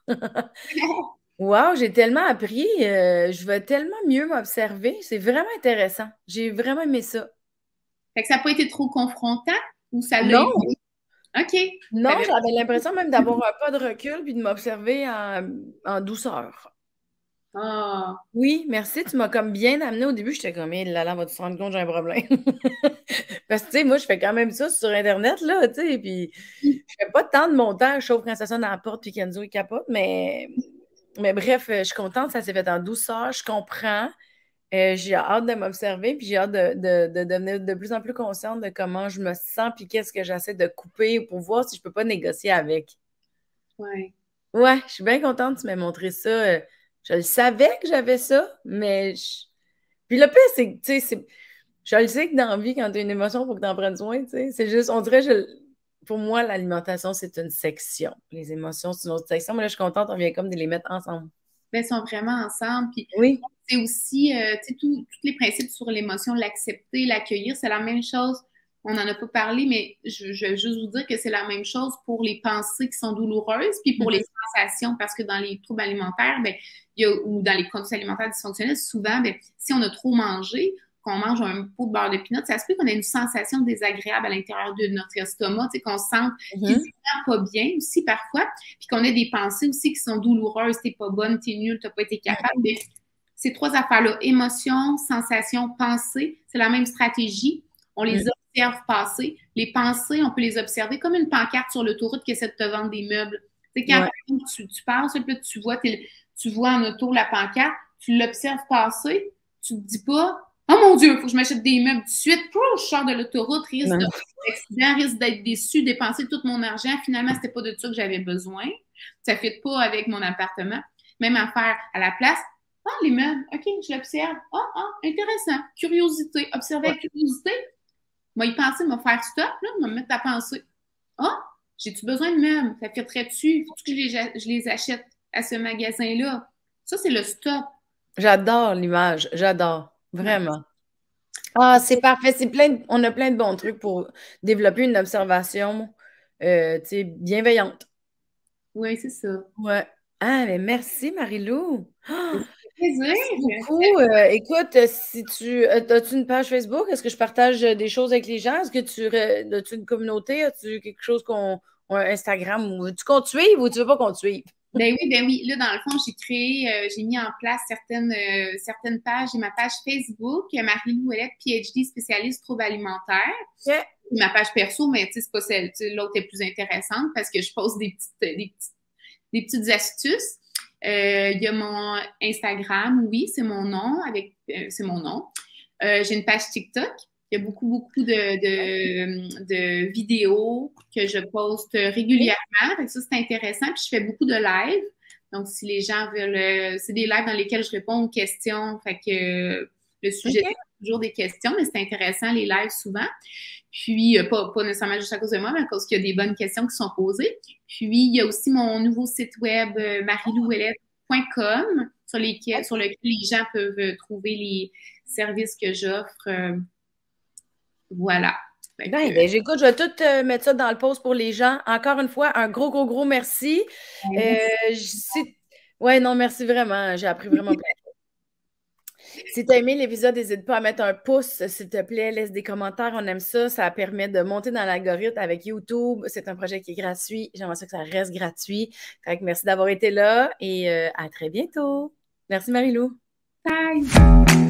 Wow, j'ai tellement appris. euh, je vais tellement mieux m'observer. C'est vraiment intéressant. J'ai vraiment aimé ça. Fait que ça n'a pas été trop confrontant ou ça l'a Non, aidé? OK. non, T'avais- j'avais l'impression même d'avoir un pas de recul puis de m'observer en, en douceur. Ah, Oui, merci. Tu m'as comme bien amené au début. J'étais comme, là, là, va-tu se rendre compte, j'ai un problème. Parce que, tu sais, moi, je fais quand même ça sur Internet, là, tu sais, puis je fais pas tant de montage, sauf quand ça sonne à la porte puis qu'Enzo, il capote, mais, mais bref, je suis contente, ça s'est fait en douceur, je comprends. Euh, j'ai hâte de m'observer, puis j'ai hâte de, de, de devenir de plus en plus consciente de comment je me sens, puis qu'est-ce que j'essaie de couper pour voir si je peux pas négocier avec. ouais. Ouais, je suis bien contente que tu m'aies montré ça. Euh, Je le savais que j'avais ça, mais je- puis le pire, c'est que, tu sais, c'est- je le sais que dans la vie, quand tu as une émotion, il faut que tu en prennes soin, tu sais. C'est juste, on dirait, je... pour moi, l'alimentation, c'est une section. Les émotions, c'est une autre section, mais là, je suis contente, on vient comme de les mettre ensemble. Ben, ils sont vraiment ensemble. Puis Oui. c'est aussi, euh, tu sais, tout- tous les principes sur l'émotion, l'accepter, l'accueillir, c'est la même chose. On n'en a pas parlé, mais je, je vais juste vous dire que c'est la même chose pour les pensées qui sont douloureuses, puis pour les sensations, parce que dans les troubles alimentaires, ben, il y a, ou dans les conduites alimentaires dysfonctionnelles, souvent, ben, si on a trop mangé, qu'on mange un pot de beurre de pinot, ça se peut qu'on ait une sensation désagréable à l'intérieur de notre estomac, tu sais, qu'on se sente Mhm. physiquement pas bien aussi parfois, puis qu'on ait des pensées aussi qui sont douloureuses, t'es pas bonne, t'es nulle, t'as pas été capable. Mais ces trois affaires-là, émotion, sensation, pensée, c'est la même stratégie. On les Mhm. observe passer. Les pensées, on peut les observer comme une pancarte sur l'autoroute qui essaie de te vendre des meubles. Tu sais, quand Ouais. tu, tu passes, puis là, tu vois, t'es- tu vois en auto la pancarte, tu l'observes passer, tu te dis pas, oh mon Dieu, il faut que je m'achète des meubles tout de suite. Pouf, je sors de l'autoroute, risque Non. d'accident, risque d'être déçu, dépenser tout mon argent. Finalement, c'était pas de ça que j'avais besoin. Ça ne fit pas avec mon appartement. Même affaire à la place. Ah, les meubles, OK, je l'observe. Ah, ah, intéressant. Curiosité. Observer Ouais. avec curiosité. Moi, y penser, me faire stop, là, me mettre à penser. Ah, j'ai-tu besoin de meubles? Ça fitterait-tu? Faut-tu que je les, je les achète à ce magasin-là? Ça, c'est le stop. J'adore l'image, j'adore, Ouais. vraiment. Ah, c'est parfait. C'est plein de- on a plein de bons trucs pour développer une observation euh, tu sais, bienveillante. Oui, c'est ça. Ouais. Ah, mais merci, Marie-Lou. Ah, Plaisir. merci beaucoup. Euh, écoute, euh, si tu euh, as-tu une page Facebook? Est-ce que je partage euh, des choses avec les gens? Est-ce que tu euh, as-tu une communauté? As-tu quelque chose qu'on ou un Instagram? Ou veux-tu qu'on te suive ou tu veux pas qu'on te suive? Ben oui, ben oui. Là, dans le fond, j'ai créé, euh, j'ai mis en place certaines, euh, certaines pages. J'ai ma page Facebook, Marie-Lou Ouellette, P H D spécialiste troubles alimentaires. Yeah. Ma page perso, mais tu sais, c'est pas celle, tu sais, l'autre est plus intéressante parce que je pose des petites, des petites, des petites astuces. Euh, Il y a mon Instagram, oui, c'est mon nom, avec, euh, c'est mon nom. Euh, j'ai une page TikTok. Il y a beaucoup, beaucoup de, de, de vidéos que je poste régulièrement. Fait que ça, c'est intéressant. Puis je fais beaucoup de lives. Donc, si les gens veulent... euh, c'est des lives dans lesquels je réponds aux questions. Fait que euh, le sujet, OK. c'est toujours des questions, mais c'est intéressant, les lives, souvent. Puis, euh, pas, pas nécessairement juste à cause de moi, mais à cause qu'il y a des bonnes questions qui sont posées. Puis, il y a aussi mon nouveau site web, euh, marie-lou-ouellette point com, sur, lesquels, sur lequel les gens peuvent euh, trouver les services que j'offre. Euh, voilà. Fait Ben, que, ben, j'écoute, je vais tout euh, mettre ça dans le post pour les gens. Encore une fois, un gros, gros, gros merci. Euh, je- si- Ouais, non, merci vraiment. J'ai appris vraiment plein. Si tu as aimé l'épisode, n'hésite pas à mettre un pouce, s'il te plaît. Laisse des commentaires, on aime ça. Ça permet de monter dans l'algorithme avec YouTube. C'est un projet qui est gratuit. J'aimerais ça que ça reste gratuit. Fait que merci d'avoir été là et euh, à très bientôt. Merci Marie-Lou. Bye!